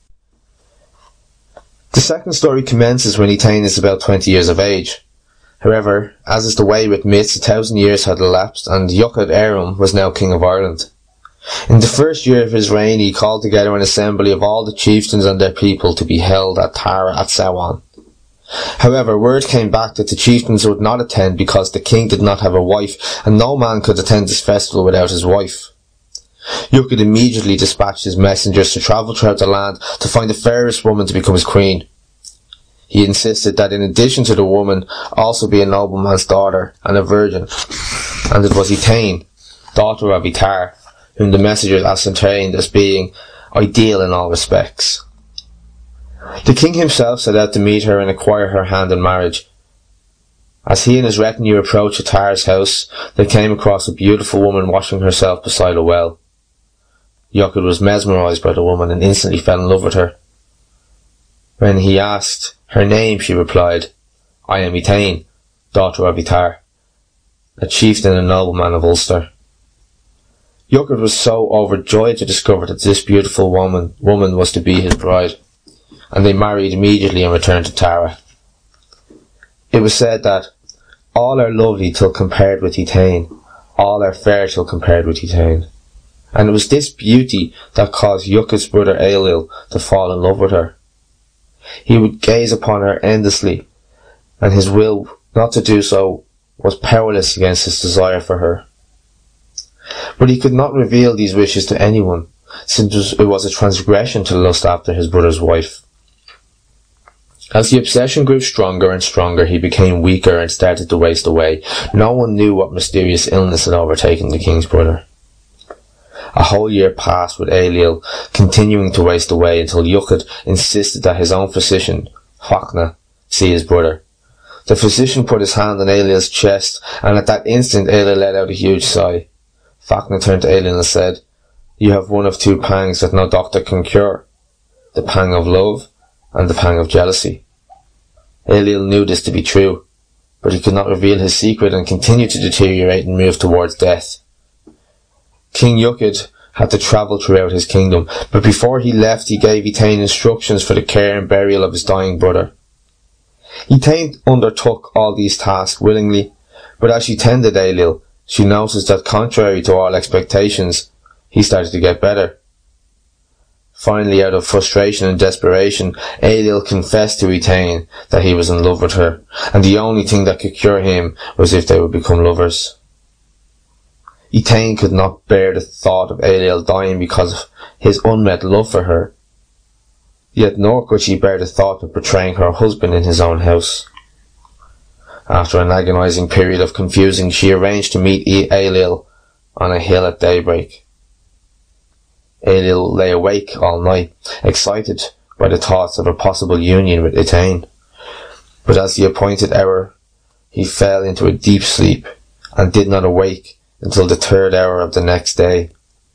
The second story commences when Etain is about 20 years of age. However, as is the way with myths, 1,000 years had elapsed and Yuchad Éireann was now King of Ireland. In the first year of his reign, he called together an assembly of all the chieftains and their people to be held at Tara at Samhain. However, word came back that the chieftains would not attend because the king did not have a wife, and no man could attend this festival without his wife. Yuchad immediately dispatched his messengers to travel throughout the land to find the fairest woman to become his queen. He insisted that in addition to the woman, also be a nobleman's daughter and a virgin, and it was Etain, daughter of Itar, whom the messengers ascertained as being ideal in all respects. The king himself set out to meet her and acquire her hand in marriage. As he and his retinue approached Itar's house, they came across a beautiful woman washing herself beside a well. Yuchad was mesmerized by the woman and instantly fell in love with her. When he asked her name, she replied, "I am Etain, daughter of Itar, a chieftain and nobleman of Ulster." Yuchad was so overjoyed to discover that this beautiful woman was to be his bride, and they married immediately and returned to Tara. It was said that all are lovely till compared with Etain, all are fair till compared with Etain. And it was this beauty that caused Yuchad's brother Ailill to fall in love with her. He would gaze upon her endlessly, and his will not to do so was powerless against his desire for her. But he could not reveal these wishes to anyone, since it was a transgression to lust after his brother's wife. As the obsession grew stronger and stronger, he became weaker and started to waste away. No one knew what mysterious illness had overtaken the king's brother. A whole year passed with Ailill continuing to waste away until Yuchad insisted that his own physician, Fachna, see his brother. The physician put his hand on Ailill's chest, and at that instant Ailill let out a huge sigh. Fachna turned to Ailill and said, "You have one of two pangs that no doctor can cure, the pang of love and the pang of jealousy." Ailill knew this to be true, but he could not reveal his secret and continued to deteriorate and move towards death. King Yuchad had to travel throughout his kingdom, but before he left he gave Etain instructions for the care and burial of his dying brother. Etain undertook all these tasks willingly, but as she tended Ailill, she noticed that contrary to all expectations, he started to get better. Finally, out of frustration and desperation, Ailill confessed to Etain that he was in love with her, and the only thing that could cure him was if they would become lovers. Etain could not bear the thought of Ailill dying because of his unmet love for her. yet nor could she bear the thought of betraying her husband in his own house. After an agonising period of confusing, she arranged to meet Ailill on a hill at daybreak. Ailill lay awake all night, excited by the thoughts of a possible union with Etain. But as the appointed hour, he fell into a deep sleep, and did not awake until the 3rd hour of the next day.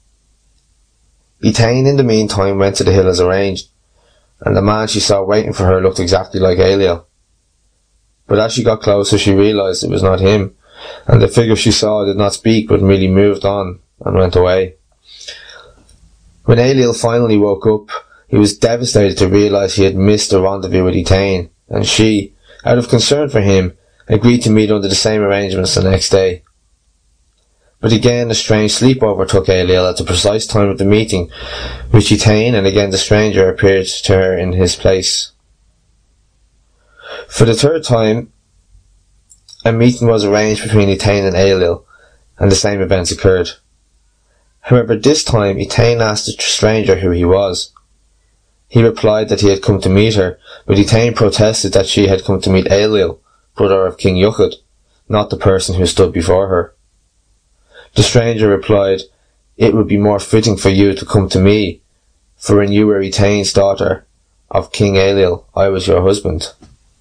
Etain in the meantime went to the hill as arranged, and the man she saw waiting for her looked exactly like Ailill. But as she got closer, she realised it was not him, and the figure she saw did not speak but merely moved on and went away. When Ailill finally woke up, he was devastated to realise he had missed the rendezvous with Etain, and she, out of concern for him, agreed to meet under the same arrangements the next day. But again a strange sleep overtook Ailill at the precise time of the meeting, which Etain, and again the stranger, appeared to her in his place. For the 3rd time, a meeting was arranged between Etain and Ailill, and the same events occurred. However, this time Etain asked the stranger who he was. He replied that he had come to meet her, but Etain protested that she had come to meet Ailill, brother of King Yuchad, not the person who stood before her. The stranger replied, "It would be more fitting for you to come to me, for when you were Etain's daughter of King Ailill, I was your husband."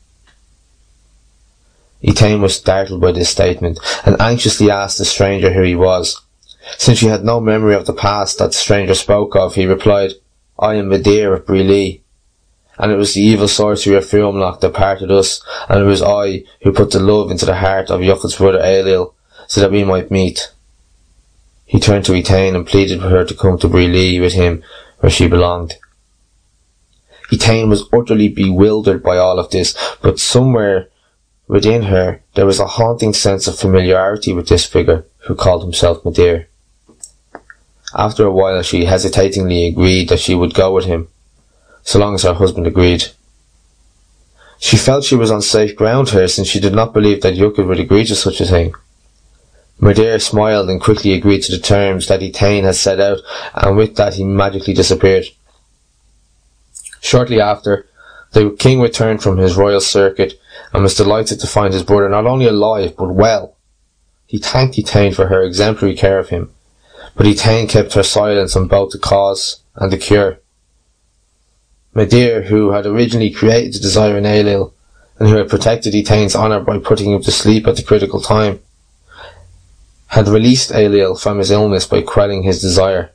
Etain was startled by this statement, and anxiously asked the stranger who he was. Since she had no memory of the past that the stranger spoke of, he replied, "I am Medea of BREHON, and it was the evil sorcerer Fuamlach that parted us, and it was I who put the love into the heart of Yuchad's brother Ailill, so that we might meet." He turned to Etain and pleaded for her to come to BREHON with him, where she belonged. Etain was utterly bewildered by all of this, but somewhere within her there was a haunting sense of familiarity with this figure, who called himself Medea. After a while she hesitatingly agreed that she would go with him, so long as her husband agreed. She felt she was on safe ground here, since she did not believe that Yuchad would agree to such a thing. Medea smiled and quickly agreed to the terms that Etain had set out, and with that he magically disappeared. Shortly after, the king returned from his royal circuit and was delighted to find his brother not only alive but well. He thanked Etain for her exemplary care of him, but Etain kept her silence on both the cause and the cure. Medea, who had originally created the desire in Ailill, and who had protected Etain's honour by putting him to sleep at the critical time, had released Ailill from his illness by quelling his desire.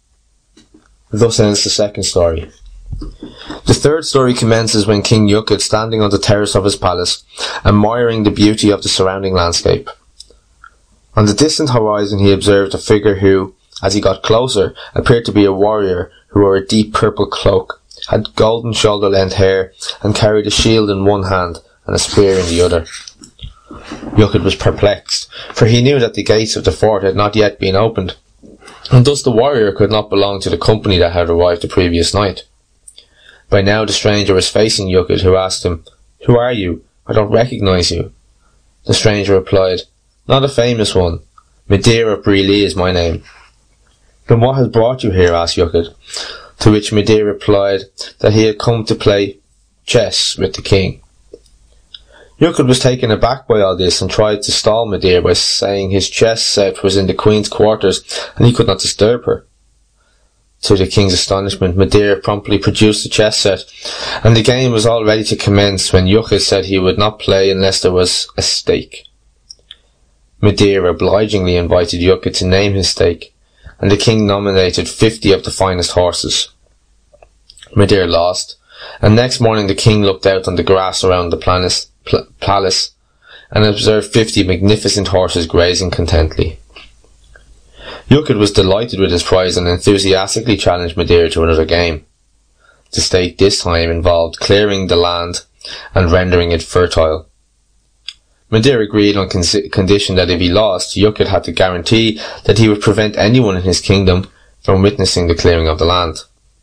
Thus ends the 2nd story. The 3rd story commences when King Yuchad, standing on the terrace of his palace, admiring the beauty of the surrounding landscape. On the distant horizon he observed a figure who, as he got closer, appeared to be a warrior who wore a deep purple cloak, had golden shoulder-length hair, and carried a shield in one hand and a spear in the other. Yuchad was perplexed, for he knew that the gates of the fort had not yet been opened, and thus the warrior could not belong to the company that had arrived the previous night. By now the stranger was facing Yuchad, who asked him, "Who are you? I don't recognise you." The stranger replied, "Not a famous one. Medea of BREHON is my name." "Then what has brought you here?" asked Yuchad, to which Medea replied that he had come to play chess with the king. Yuchad was taken aback by all this and tried to stall Medea by saying his chess set was in the queen's quarters and he could not disturb her. To the king's astonishment, Medea promptly produced the chess set, and the game was all ready to commence when Yuchad said he would not play unless there was a stake. Medea obligingly invited Yuchad to name his stake, and the king nominated 50 of the finest horses. Medea lost, and next morning the king looked out on the grass around the palace and observed 50 magnificent horses grazing contentedly. Yuchad was delighted with his prize and enthusiastically challenged Medea to another game. The stake this time involved clearing the land and rendering it fertile. Medea agreed on condition that if he lost, Yuchad had to guarantee that he would prevent anyone in his kingdom from witnessing the clearing of the land.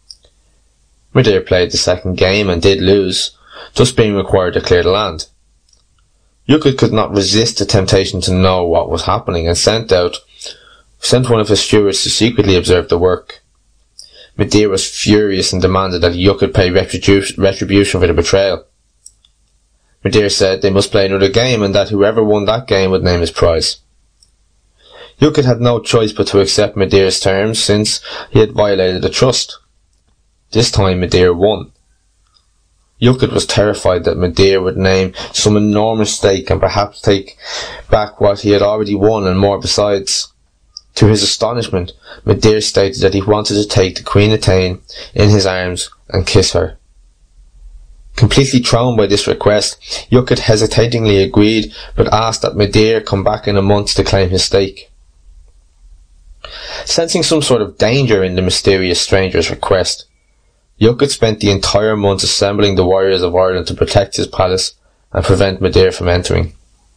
Medea played the second game and did lose, thus being required to clear the land. Yuchad could not resist the temptation to know what was happening and sent one of his stewards to secretly observe the work. Medea was furious and demanded that Yukid pay retribution for the betrayal. Medea said they must play another game and that whoever won that game would name his prize. Yukid had no choice but to accept Medea's terms since he had violated the trust. This time Medea won. Yukid was terrified that Medea would name some enormous stake and perhaps take back what he had already won and more besides. To his astonishment, Medea stated that he wanted to take the Queen Athene in his arms and kiss her. Completely thrown by this request, Yukid hesitatingly agreed but asked that Medea come back in a month to claim his stake. Sensing some sort of danger in the mysterious stranger's request, Yukid spent the entire month assembling the warriors of Ireland to protect his palace and prevent Medea from entering.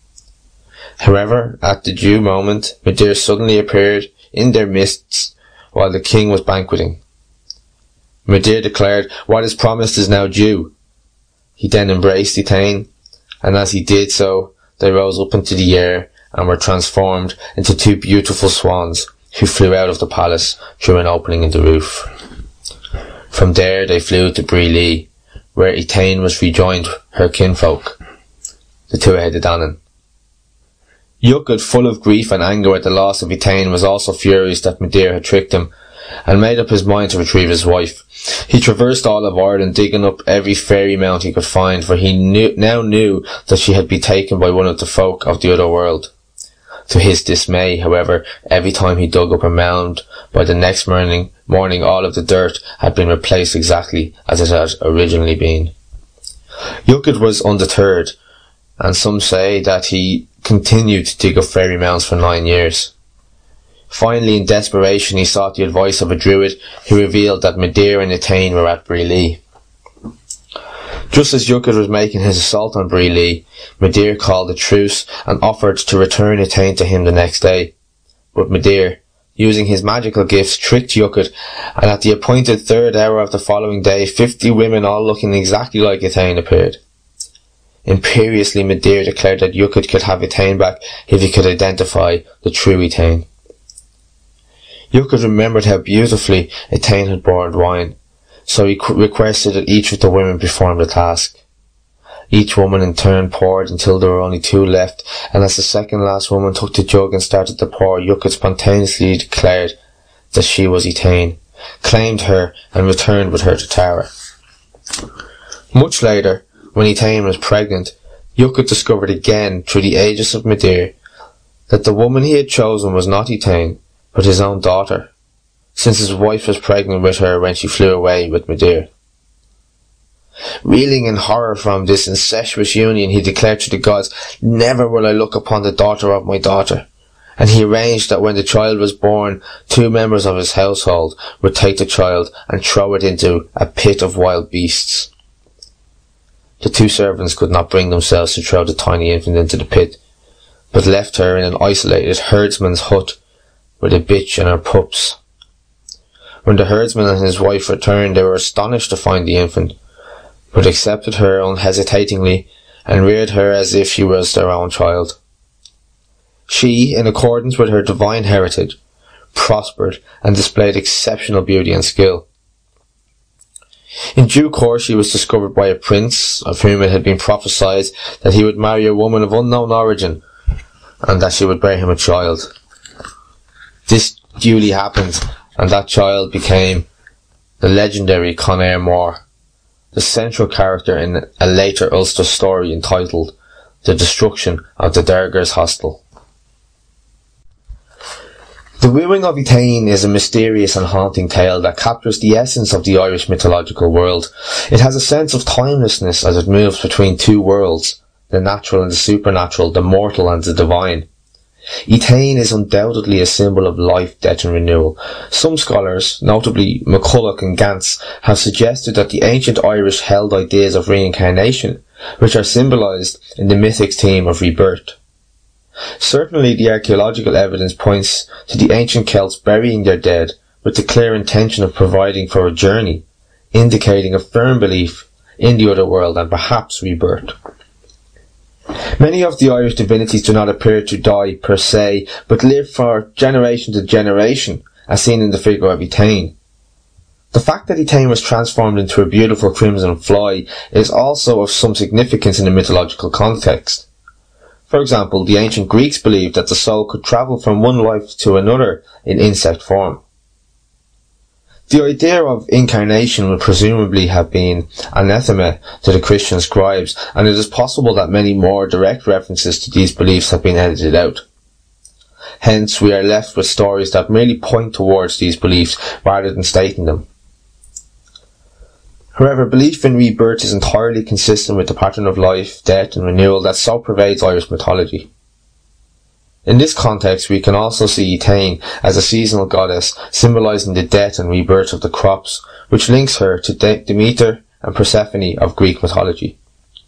However, at the due moment, Medea suddenly appeared in their midst while the king was banqueting. Medea declared, "What is promised is now due." He then embraced Athene, and as he did so, they rose up into the air and were transformed into two beautiful swans, who flew out of the palace through an opening in the roof. From there they flew to Brehon, where Athene was rejoined her kinfolk, the two-headed Annan. Yukid, full of grief and anger at the loss of Athene, was also furious that Medea had tricked him, and made up his mind to retrieve his wife. He traversed all of Ireland, digging up every fairy mount he could find, for he now knew that she had been taken by one of the folk of the other world. To his dismay, however, every time he dug up a mound, by the next morning all of the dirt had been replaced exactly as it had originally been. Yukid was undeterred, and some say that he continued to dig up fairy mounds for 9 years. Finally, in desperation, he sought the advice of a druid who revealed that Medea and Athene were at Brehon. Just as Yukid was making his assault on Brehon, Medea called a truce and offered to return Athene to him the next day. But Medea, using his magical gifts, tricked Yukid, and at the appointed third hour of the following day, 50 women all looking exactly like Athene appeared. Imperiously, Medea declared that Yukid could have Athene back if he could identify the true Athene. Yukid remembered how beautifully Athene had poured wine, so he requested that each of the women perform the task. Each woman in turn poured until there were only 2 left, and as the second last woman took the jug and started to pour, Yukid spontaneously declared that she was Athene, claimed her, and returned with her to Tara. Much later, when Athene was pregnant, Yukid discovered again, through the aegis of Medea, that the woman he had chosen was not Athene, but his own daughter, since his wife was pregnant with her when she flew away with Medea. Reeling in horror from this incestuous union, he declared to the gods, "Never will I look upon the daughter of my daughter," and he arranged that when the child was born, 2 members of his household would take the child and throw it into a pit of wild beasts. The 2 servants could not bring themselves to throw the tiny infant into the pit, but left her in an isolated herdsman's hut with a bitch and her pups. When the herdsman and his wife returned, they were astonished to find the infant, but accepted her unhesitatingly and reared her as if she was their own child. She, in accordance with her divine heritage, prospered and displayed exceptional beauty and skill. In due course she was discovered by a prince, of whom it had been prophesied that he would marry a woman of unknown origin, and that she would bear him a child. This duly happened, and that child became the legendary Conaire Mór, the central character in a later Ulster story entitled The Destruction of the Dergers Hostel. The Wooing of Athene is a mysterious and haunting tale that captures the essence of the Irish mythological world. It has a sense of timelessness as it moves between 2 worlds, the natural and the supernatural, the mortal and the divine. Athene is undoubtedly a symbol of life, death and renewal. Some scholars, notably McCulloch and Gantz, have suggested that the ancient Irish held ideas of reincarnation, which are symbolised in the mythic theme of rebirth. Certainly the archaeological evidence points to the ancient Celts burying their dead with the clear intention of providing for a journey, indicating a firm belief in the other world and perhaps rebirth. Many of the Irish divinities do not appear to die per se, but live for generation to generation, as seen in the figure of Athene. The fact that Etain was transformed into a beautiful crimson fly is also of some significance in the mythological context. For example, the ancient Greeks believed that the soul could travel from one life to another in insect form. The idea of incarnation would presumably have been anathema to the Christian scribes, and it is possible that many more direct references to these beliefs have been edited out. Hence, we are left with stories that merely point towards these beliefs rather than stating them. However, belief in rebirth is entirely consistent with the pattern of life, death and renewal that so pervades Irish mythology. In this context, we can also see Etain as a seasonal goddess, symbolising the death and rebirth of the crops, which links her to Demeter and Persephone of Greek mythology.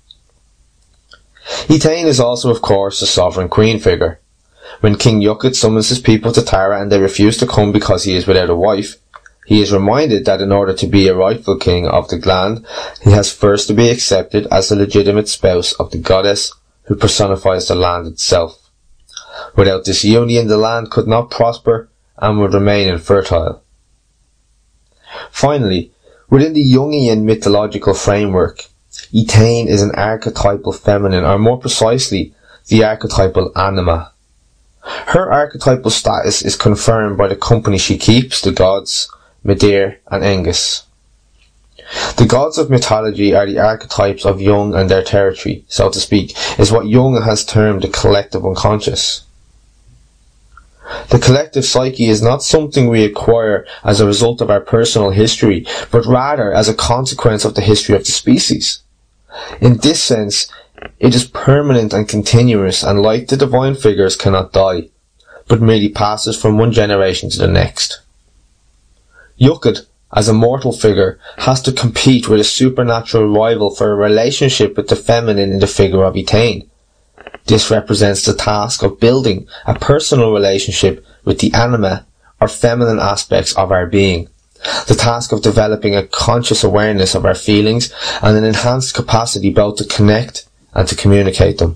Etain is also, of course, a sovereign queen figure. When King Yuccat summons his people to Tara and they refuse to come because he is without a wife, he is reminded that in order to be a rightful king of the land, he has first to be accepted as the legitimate spouse of the goddess who personifies the land itself. Without this union, the land could not prosper and would remain infertile. Finally, within the Jungian mythological framework, Etain is an archetypal feminine, or more precisely, the archetypal anima. Her archetypal status is confirmed by the company she keeps, the gods, Medir and Engus. The gods of mythology are the archetypes of Jung and their territory, so to speak, is what Jung has termed the collective unconscious. The collective psyche is not something we acquire as a result of our personal history, but rather as a consequence of the history of the species. In this sense, it is permanent and continuous, and like the divine figures cannot die, but merely passes from one generation to the next. Yuccat, as a mortal figure, has to compete with a supernatural rival for a relationship with the feminine in the figure of Etain. This represents the task of building a personal relationship with the anima, or feminine aspects of our being. The task of developing a conscious awareness of our feelings and an enhanced capacity both to connect and to communicate them.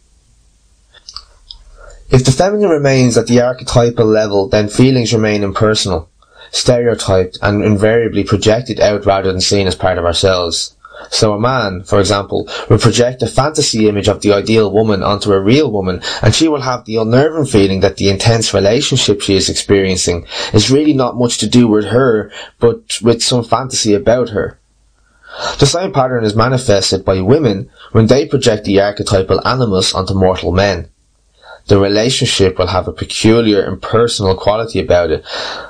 If the feminine remains at the archetypal level, then feelings remain impersonal, stereotyped and invariably projected out rather than seen as part of ourselves. So a man, for example, will project a fantasy image of the ideal woman onto a real woman, and she will have the unnerving feeling that the intense relationship she is experiencing is really not much to do with her, but with some fantasy about her. The same pattern is manifested by women when they project the archetypal animus onto mortal men. The relationship will have a peculiar impersonal quality about it.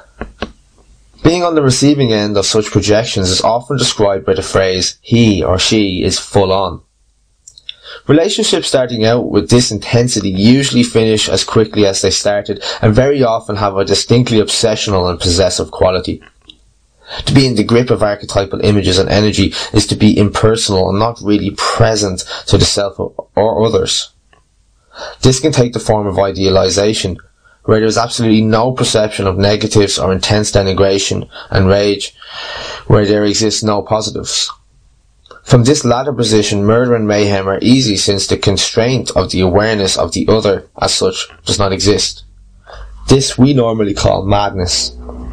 Being on the receiving end of such projections is often described by the phrase, he or she is full on. Relationships starting out with this intensity usually finish as quickly as they started, and very often have a distinctly obsessional and possessive quality. To be in the grip of archetypal images and energy is to be impersonal and not really present to the self or others. This can take the form of idealization, where there is absolutely no perception of negatives or intense denigration and rage, where there exists no positives. From this latter position, murder and mayhem are easy, since the constraint of the awareness of the other as such does not exist. This we normally call madness.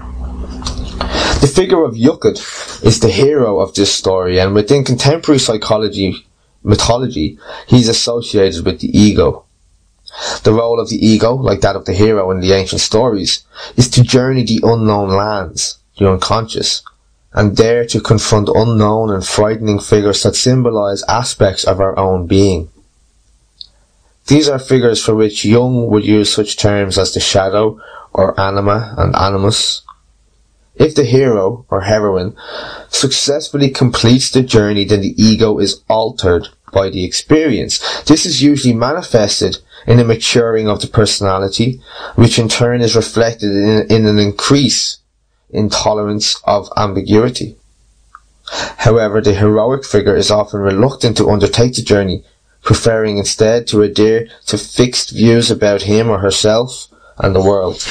The figure of Yuccat is the hero of this story, and within contemporary mythology, he is associated with the ego. The role of the ego, like that of the hero in the ancient stories, is to journey the unknown lands, the unconscious, and there to confront unknown and frightening figures that symbolize aspects of our own being. These are figures for which Jung would use such terms as the shadow, or anima and animus. If the hero, or heroine, successfully completes the journey, then the ego is altered by the experience. This is usually manifested in a maturing of the personality, which in turn is reflected in an increase in tolerance of ambiguity. However, the heroic figure is often reluctant to undertake the journey, preferring instead to adhere to fixed views about him or herself and the world.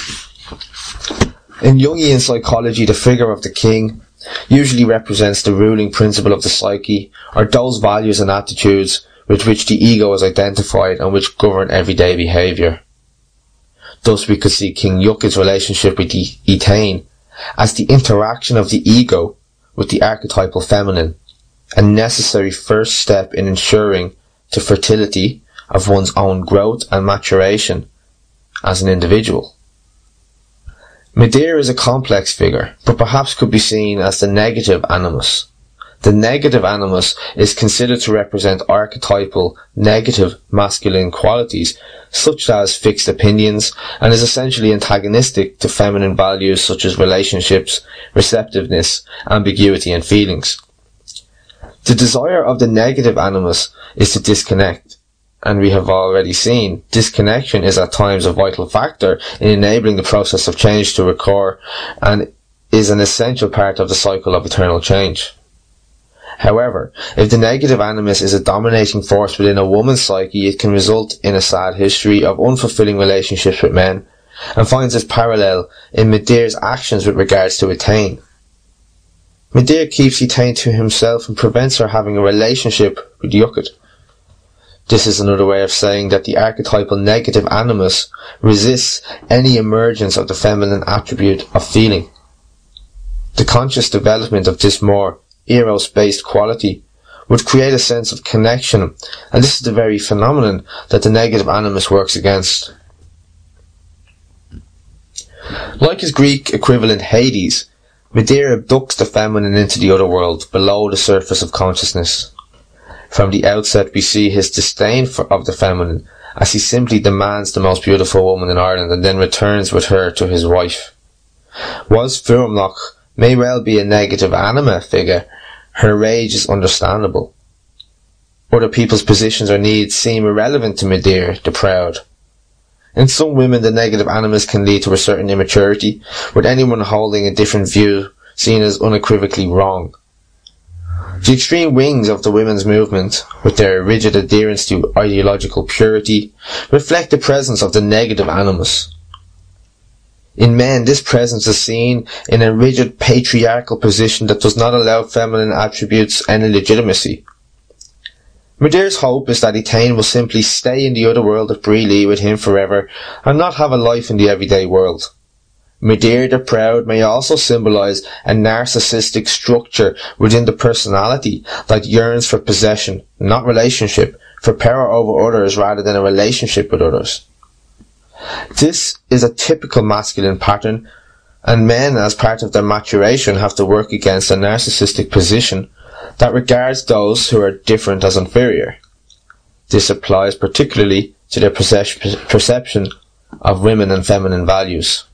In Jungian psychology, the figure of the king usually represents the ruling principle of the psyche, or those values and attitudes with which the ego is identified and which govern everyday behaviour. Thus we could see King Yuccat's relationship with Etain as the interaction of the ego with the archetypal feminine, a necessary first step in ensuring the fertility of one's own growth and maturation as an individual. Medea is a complex figure, but perhaps could be seen as the negative animus. The negative animus is considered to represent archetypal negative masculine qualities such as fixed opinions, and is essentially antagonistic to feminine values such as relationships, receptiveness, ambiguity and feelings. The desire of the negative animus is to disconnect, and we have already seen disconnection is at times a vital factor in enabling the process of change to occur and is an essential part of the cycle of eternal change. However, if the negative animus is a dominating force within a woman's psyche, it can result in a sad history of unfulfilling relationships with men, and finds its parallel in Medea's actions with regards to Etain. Medea keeps Etain to himself and prevents her having a relationship with Yukut. This is another way of saying that the archetypal negative animus resists any emergence of the feminine attribute of feeling. The conscious development of this more eros-based quality would create a sense of connection, and this is the very phenomenon that the negative animus works against. Like his Greek equivalent Hades, Medea abducts the feminine into the other world, below the surface of consciousness. From the outset we see his disdain of the feminine, as he simply demands the most beautiful woman in Ireland and then returns with her to his wife. Whilst Furamnach may well be a negative anima figure, her rage is understandable. Other people's positions or needs seem irrelevant to Medea, the proud. In some women the negative animus can lead to a certain immaturity, with anyone holding a different view seen as unequivocally wrong. The extreme wings of the women's movement, with their rigid adherence to ideological purity, reflect the presence of the negative animus. In men, this presence is seen in a rigid patriarchal position that does not allow feminine attributes any legitimacy. Medea's hope is that Etain will simply stay in the other world of Brehon with him forever and not have a life in the everyday world. Medea the proud may also symbolise a narcissistic structure within the personality that yearns for possession, not relationship, for power over others rather than a relationship with others. This is a typical masculine pattern, and men as part of their maturation have to work against a narcissistic position that regards those who are different as inferior. This applies particularly to their perception of women and feminine values.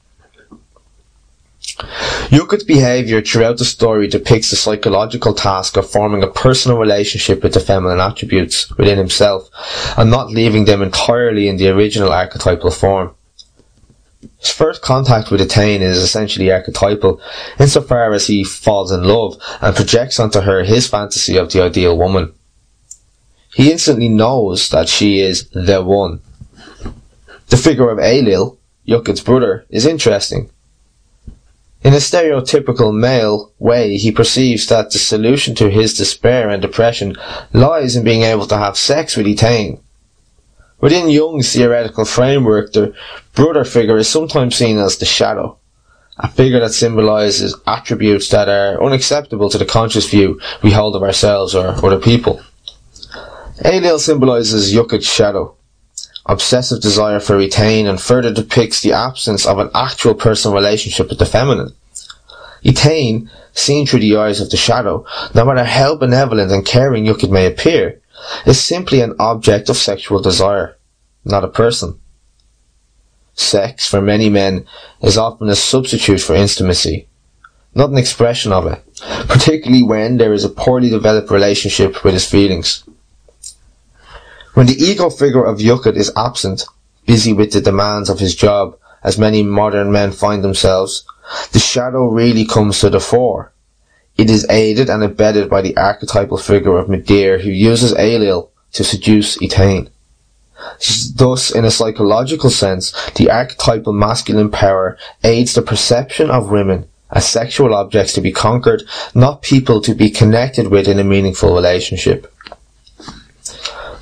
Yukut's behaviour throughout the story depicts the psychological task of forming a personal relationship with the feminine attributes within himself and not leaving them entirely in the original archetypal form. His first contact with Etain is essentially archetypal insofar as he falls in love and projects onto her his fantasy of the ideal woman. He instantly knows that she is the one. The figure of Ailill, Yukut's brother, is interesting. In a stereotypical male way, he perceives that the solution to his despair and depression lies in being able to have sex with Etain. Within Jung's theoretical framework, the brother figure is sometimes seen as the shadow, a figure that symbolises attributes that are unacceptable to the conscious view we hold of ourselves or other people. Ailill symbolises Yukut's shadow, obsessive desire for Etain, and further depicts the absence of an actual personal relationship with the feminine. Etain, seen through the eyes of the shadow, no matter how benevolent and caring Yukut may appear, is simply an object of sexual desire, not a person. Sex, for many men, is often a substitute for intimacy, not an expression of it, particularly when there is a poorly developed relationship with his feelings. When the ego figure of Yukut is absent, busy with the demands of his job, as many modern men find themselves, the shadow really comes to the fore. It is aided and abetted by the archetypal figure of Medea, who uses Ailill to seduce Etain. Thus, in a psychological sense, the archetypal masculine power aids the perception of women as sexual objects to be conquered, not people to be connected with in a meaningful relationship.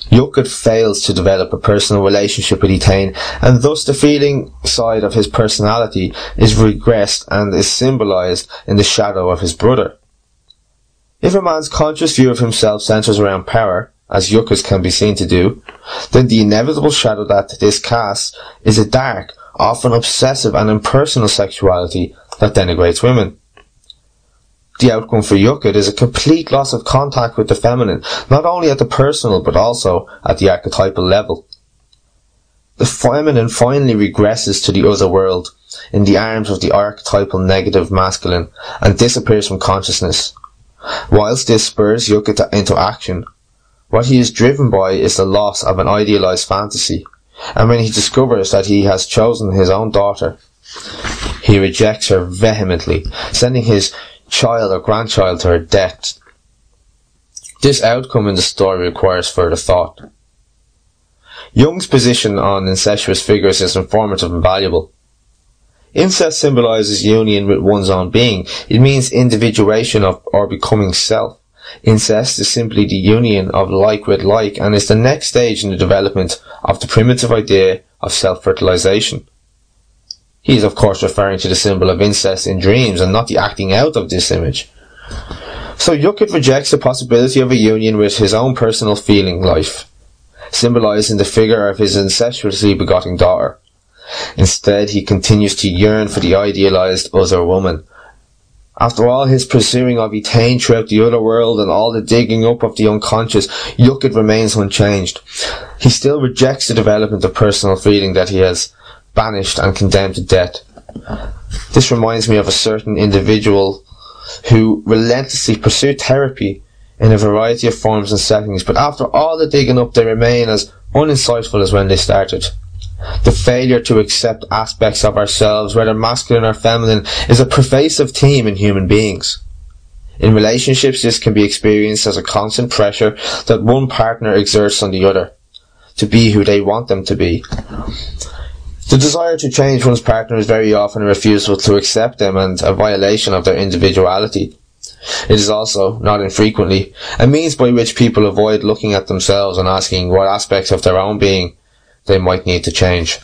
Yukut fails to develop a personal relationship with Etain, and thus the feeling side of his personality is regressed and is symbolized in the shadow of his brother. If a man's conscious view of himself centers around power, as Yukut can be seen to do, then the inevitable shadow that this casts is a dark, often obsessive and impersonal sexuality that denigrates women. The outcome for Yukut is a complete loss of contact with the feminine, not only at the personal but also at the archetypal level. The feminine finally regresses to the other world, in the arms of the archetypal negative masculine, and disappears from consciousness. Whilst this spurs Yukut into action, what he is driven by is the loss of an idealized fantasy, and when he discovers that he has chosen his own daughter, he rejects her vehemently, sending his child or grandchild to her death. This outcome in the story requires further thought. Jung's position on incestuous figures is informative and valuable. Incest symbolizes union with one's own being. It means individuation of or becoming self. Incest is simply the union of like with like and is the next stage in the development of the primitive idea of self-fertilization. He is of course referring to the symbol of incest in dreams and not the acting out of this image. So Yukut rejects the possibility of a union with his own personal feeling life, symbolized in the figure of his incestuously begotten daughter. Instead, he continues to yearn for the idealized other woman. After all his pursuing of Etain throughout the other world and all the digging up of the unconscious, Yukut remains unchanged. He still rejects the development of personal feeling that he has banished and condemned to death. This reminds me of a certain individual who relentlessly pursued therapy in a variety of forms and settings, but after all the digging up they remain as uninsightful as when they started. The failure to accept aspects of ourselves, whether masculine or feminine, is a pervasive theme in human beings. In relationships, this can be experienced as a constant pressure that one partner exerts on the other to be who they want them to be. The desire to change one's partner is very often a refusal to accept them and a violation of their individuality. It is also, not infrequently, a means by which people avoid looking at themselves and asking what aspects of their own being they might need to change.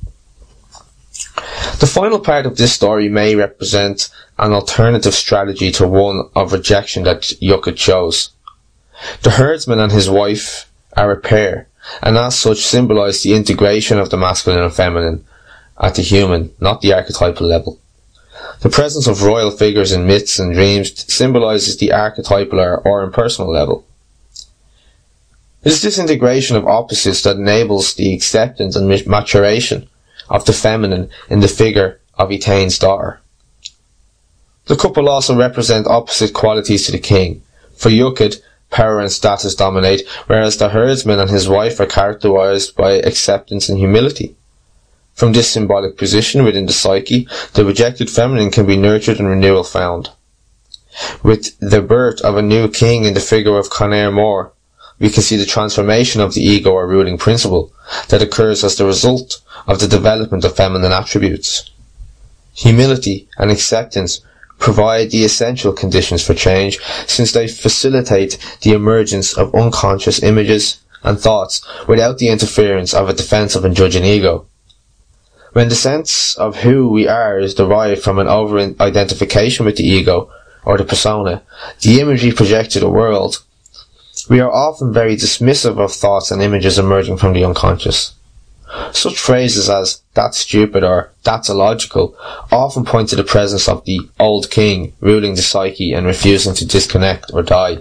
The final part of this story may represent an alternative strategy to one of rejection that Yukut chose. The herdsman and his wife are a pair, and as such symbolize the integration of the masculine and feminine at the human, not the archetypal level. The presence of royal figures in myths and dreams symbolizes the archetypal or impersonal level. It is this integration of opposites that enables the acceptance and maturation of the feminine in the figure of Etain's daughter. The couple also represent opposite qualities to the king. For Yukut, power and status dominate, whereas the herdsman and his wife are characterized by acceptance and humility. From this symbolic position within the psyche, the rejected feminine can be nurtured and renewal found. With the birth of a new king in the figure of Conair Mór, we can see the transformation of the ego or ruling principle that occurs as the result of the development of feminine attributes. Humility and acceptance provide the essential conditions for change, since they facilitate the emergence of unconscious images and thoughts without the interference of a defensive and judging ego. When the sense of who we are is derived from an over-identification with the ego or the persona, the imagery projected to the world, we are often very dismissive of thoughts and images emerging from the unconscious. Such phrases as, "that's stupid" or "that's illogical" often point to the presence of the old king ruling the psyche and refusing to disconnect or die.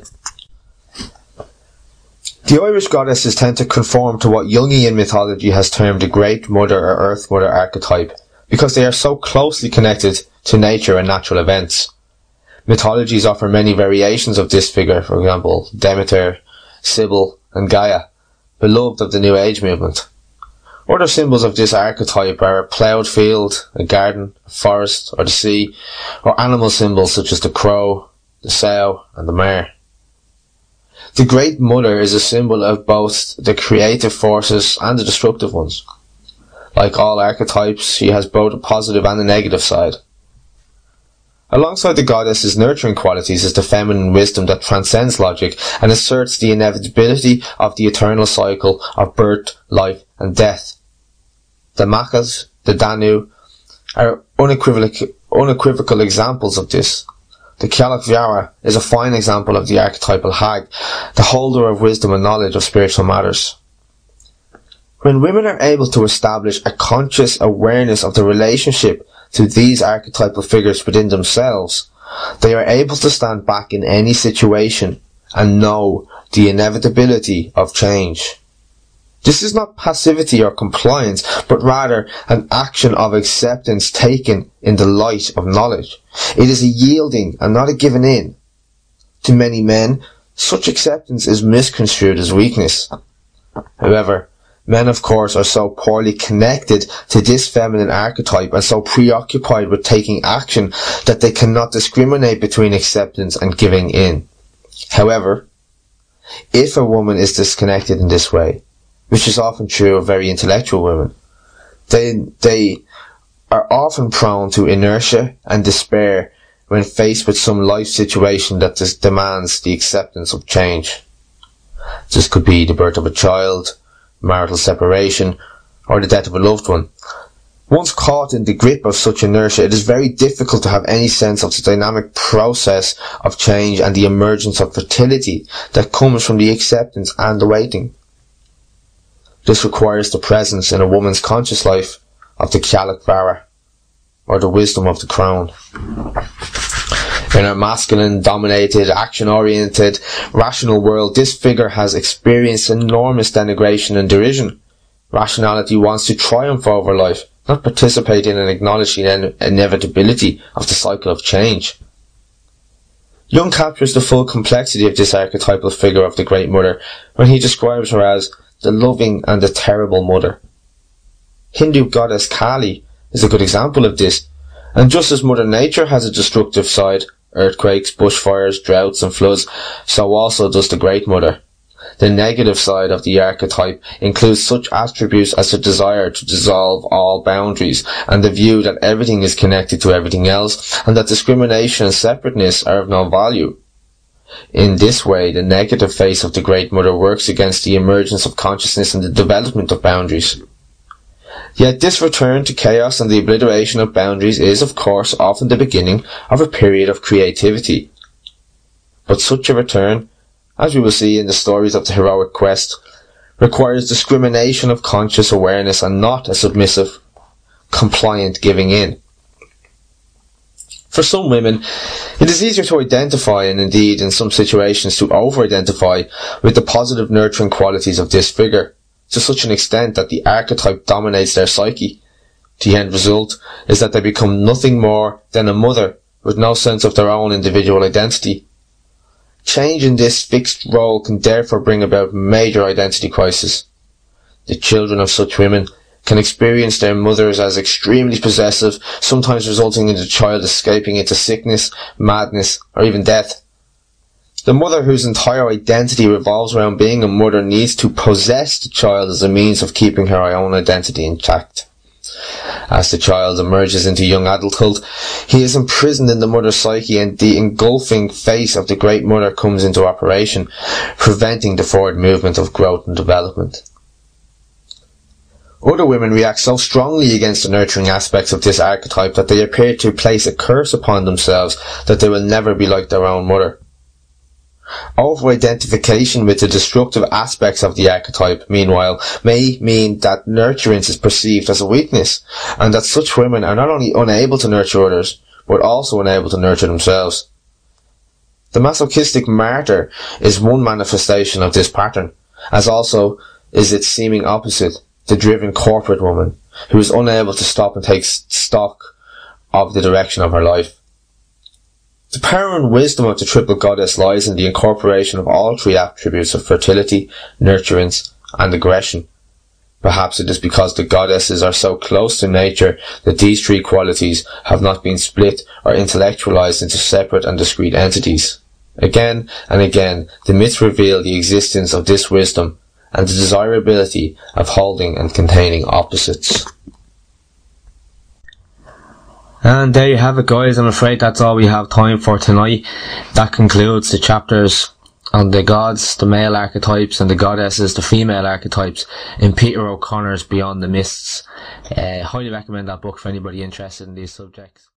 The Irish goddesses tend to conform to what Jungian mythology has termed the Great Mother or Earth Mother archetype, because they are so closely connected to nature and natural events. Mythologies offer many variations of this figure, for example, Demeter, Sibyl, and Gaia, beloved of the New Age movement. Other symbols of this archetype are a ploughed field, a garden, a forest, or the sea, or animal symbols such as the crow, the sow, and the mare. The Great Mother is a symbol of both the creative forces and the destructive ones. Like all archetypes, she has both a positive and a negative side. Alongside the goddess's nurturing qualities is the feminine wisdom that transcends logic and asserts the inevitability of the eternal cycle of birth, life and death. The Makas, the Danu, are unequivocal examples of this. The Gaelic is a fine example of the archetypal hag, the holder of wisdom and knowledge of spiritual matters. When women are able to establish a conscious awareness of the relationship to these archetypal figures within themselves, they are able to stand back in any situation and know the inevitability of change. This is not passivity or compliance, but rather an action of acceptance taken in the light of knowledge. It is a yielding and not a giving in. To many men, such acceptance is misconstrued as weakness. However, men, of course, are so poorly connected to this feminine archetype and so preoccupied with taking action that they cannot discriminate between acceptance and giving in. However, if a woman is disconnected in this way, which is often true of very intellectual women, they are often prone to inertia and despair when faced with some life situation that demands the acceptance of change. This could be the birth of a child, marital separation, or the death of a loved one. Once caught in the grip of such inertia, it is very difficult to have any sense of the dynamic process of change and the emergence of fertility that comes from the acceptance and the waiting. This requires the presence in a woman's conscious life of the Gaelic Vara, or the wisdom of the crown. In our masculine, dominated, action-oriented, rational world, this figure has experienced enormous denigration and derision. Rationality wants to triumph over life, not participate in and acknowledge the inevitability of the cycle of change. Jung captures the full complexity of this archetypal figure of the Great Mother when he describes her as the loving and the terrible mother. Hindu goddess Kali is a good example of this, and just as Mother Nature has a destructive side, earthquakes, bushfires, droughts and floods, so also does the Great Mother. The negative side of the archetype includes such attributes as the desire to dissolve all boundaries and the view that everything is connected to everything else and that discrimination and separateness are of no value. In this way, the negative face of the Great Mother works against the emergence of consciousness and the development of boundaries. Yet this return to chaos and the obliteration of boundaries is, of course, often the beginning of a period of creativity. But such a return, as we will see in the stories of the heroic quest, requires discrimination of conscious awareness and not a submissive, compliant giving in. For some women, it is easier to identify, and indeed in some situations to over-identify, with the positive nurturing qualities of this figure, to such an extent that the archetype dominates their psyche. The end result is that they become nothing more than a mother with no sense of their own individual identity. Change in this fixed role can therefore bring about major identity crisis. The children of such women can experience their mothers as extremely possessive, sometimes resulting in the child escaping into sickness, madness, or even death. The mother whose entire identity revolves around being a mother needs to possess the child as a means of keeping her own identity intact. As the child emerges into young adulthood, he is imprisoned in the mother's psyche and the engulfing face of the Great Mother comes into operation, preventing the forward movement of growth and development. Other women react so strongly against the nurturing aspects of this archetype that they appear to place a curse upon themselves that they will never be like their own mother. Over-identification with the destructive aspects of the archetype, meanwhile, may mean that nurturance is perceived as a weakness, and that such women are not only unable to nurture others, but also unable to nurture themselves. The masochistic martyr is one manifestation of this pattern, as also is its seeming opposite, the driven corporate woman, who is unable to stop and take stock of the direction of her life. The power and wisdom of the triple goddess lies in the incorporation of all three attributes of fertility, nurturance, and aggression. Perhaps it is because the goddesses are so close to nature that these three qualities have not been split or intellectualized into separate and discrete entities. Again and again, the myths reveal the existence of this wisdom and the desirability of holding and containing opposites. And there you have it, guys. I'm afraid that's all we have time for tonight. That concludes the chapters on the gods, the male archetypes, and the goddesses, the female archetypes, in Peter O'Connor's Beyond the Mists. Highly recommend that book for anybody interested in these subjects.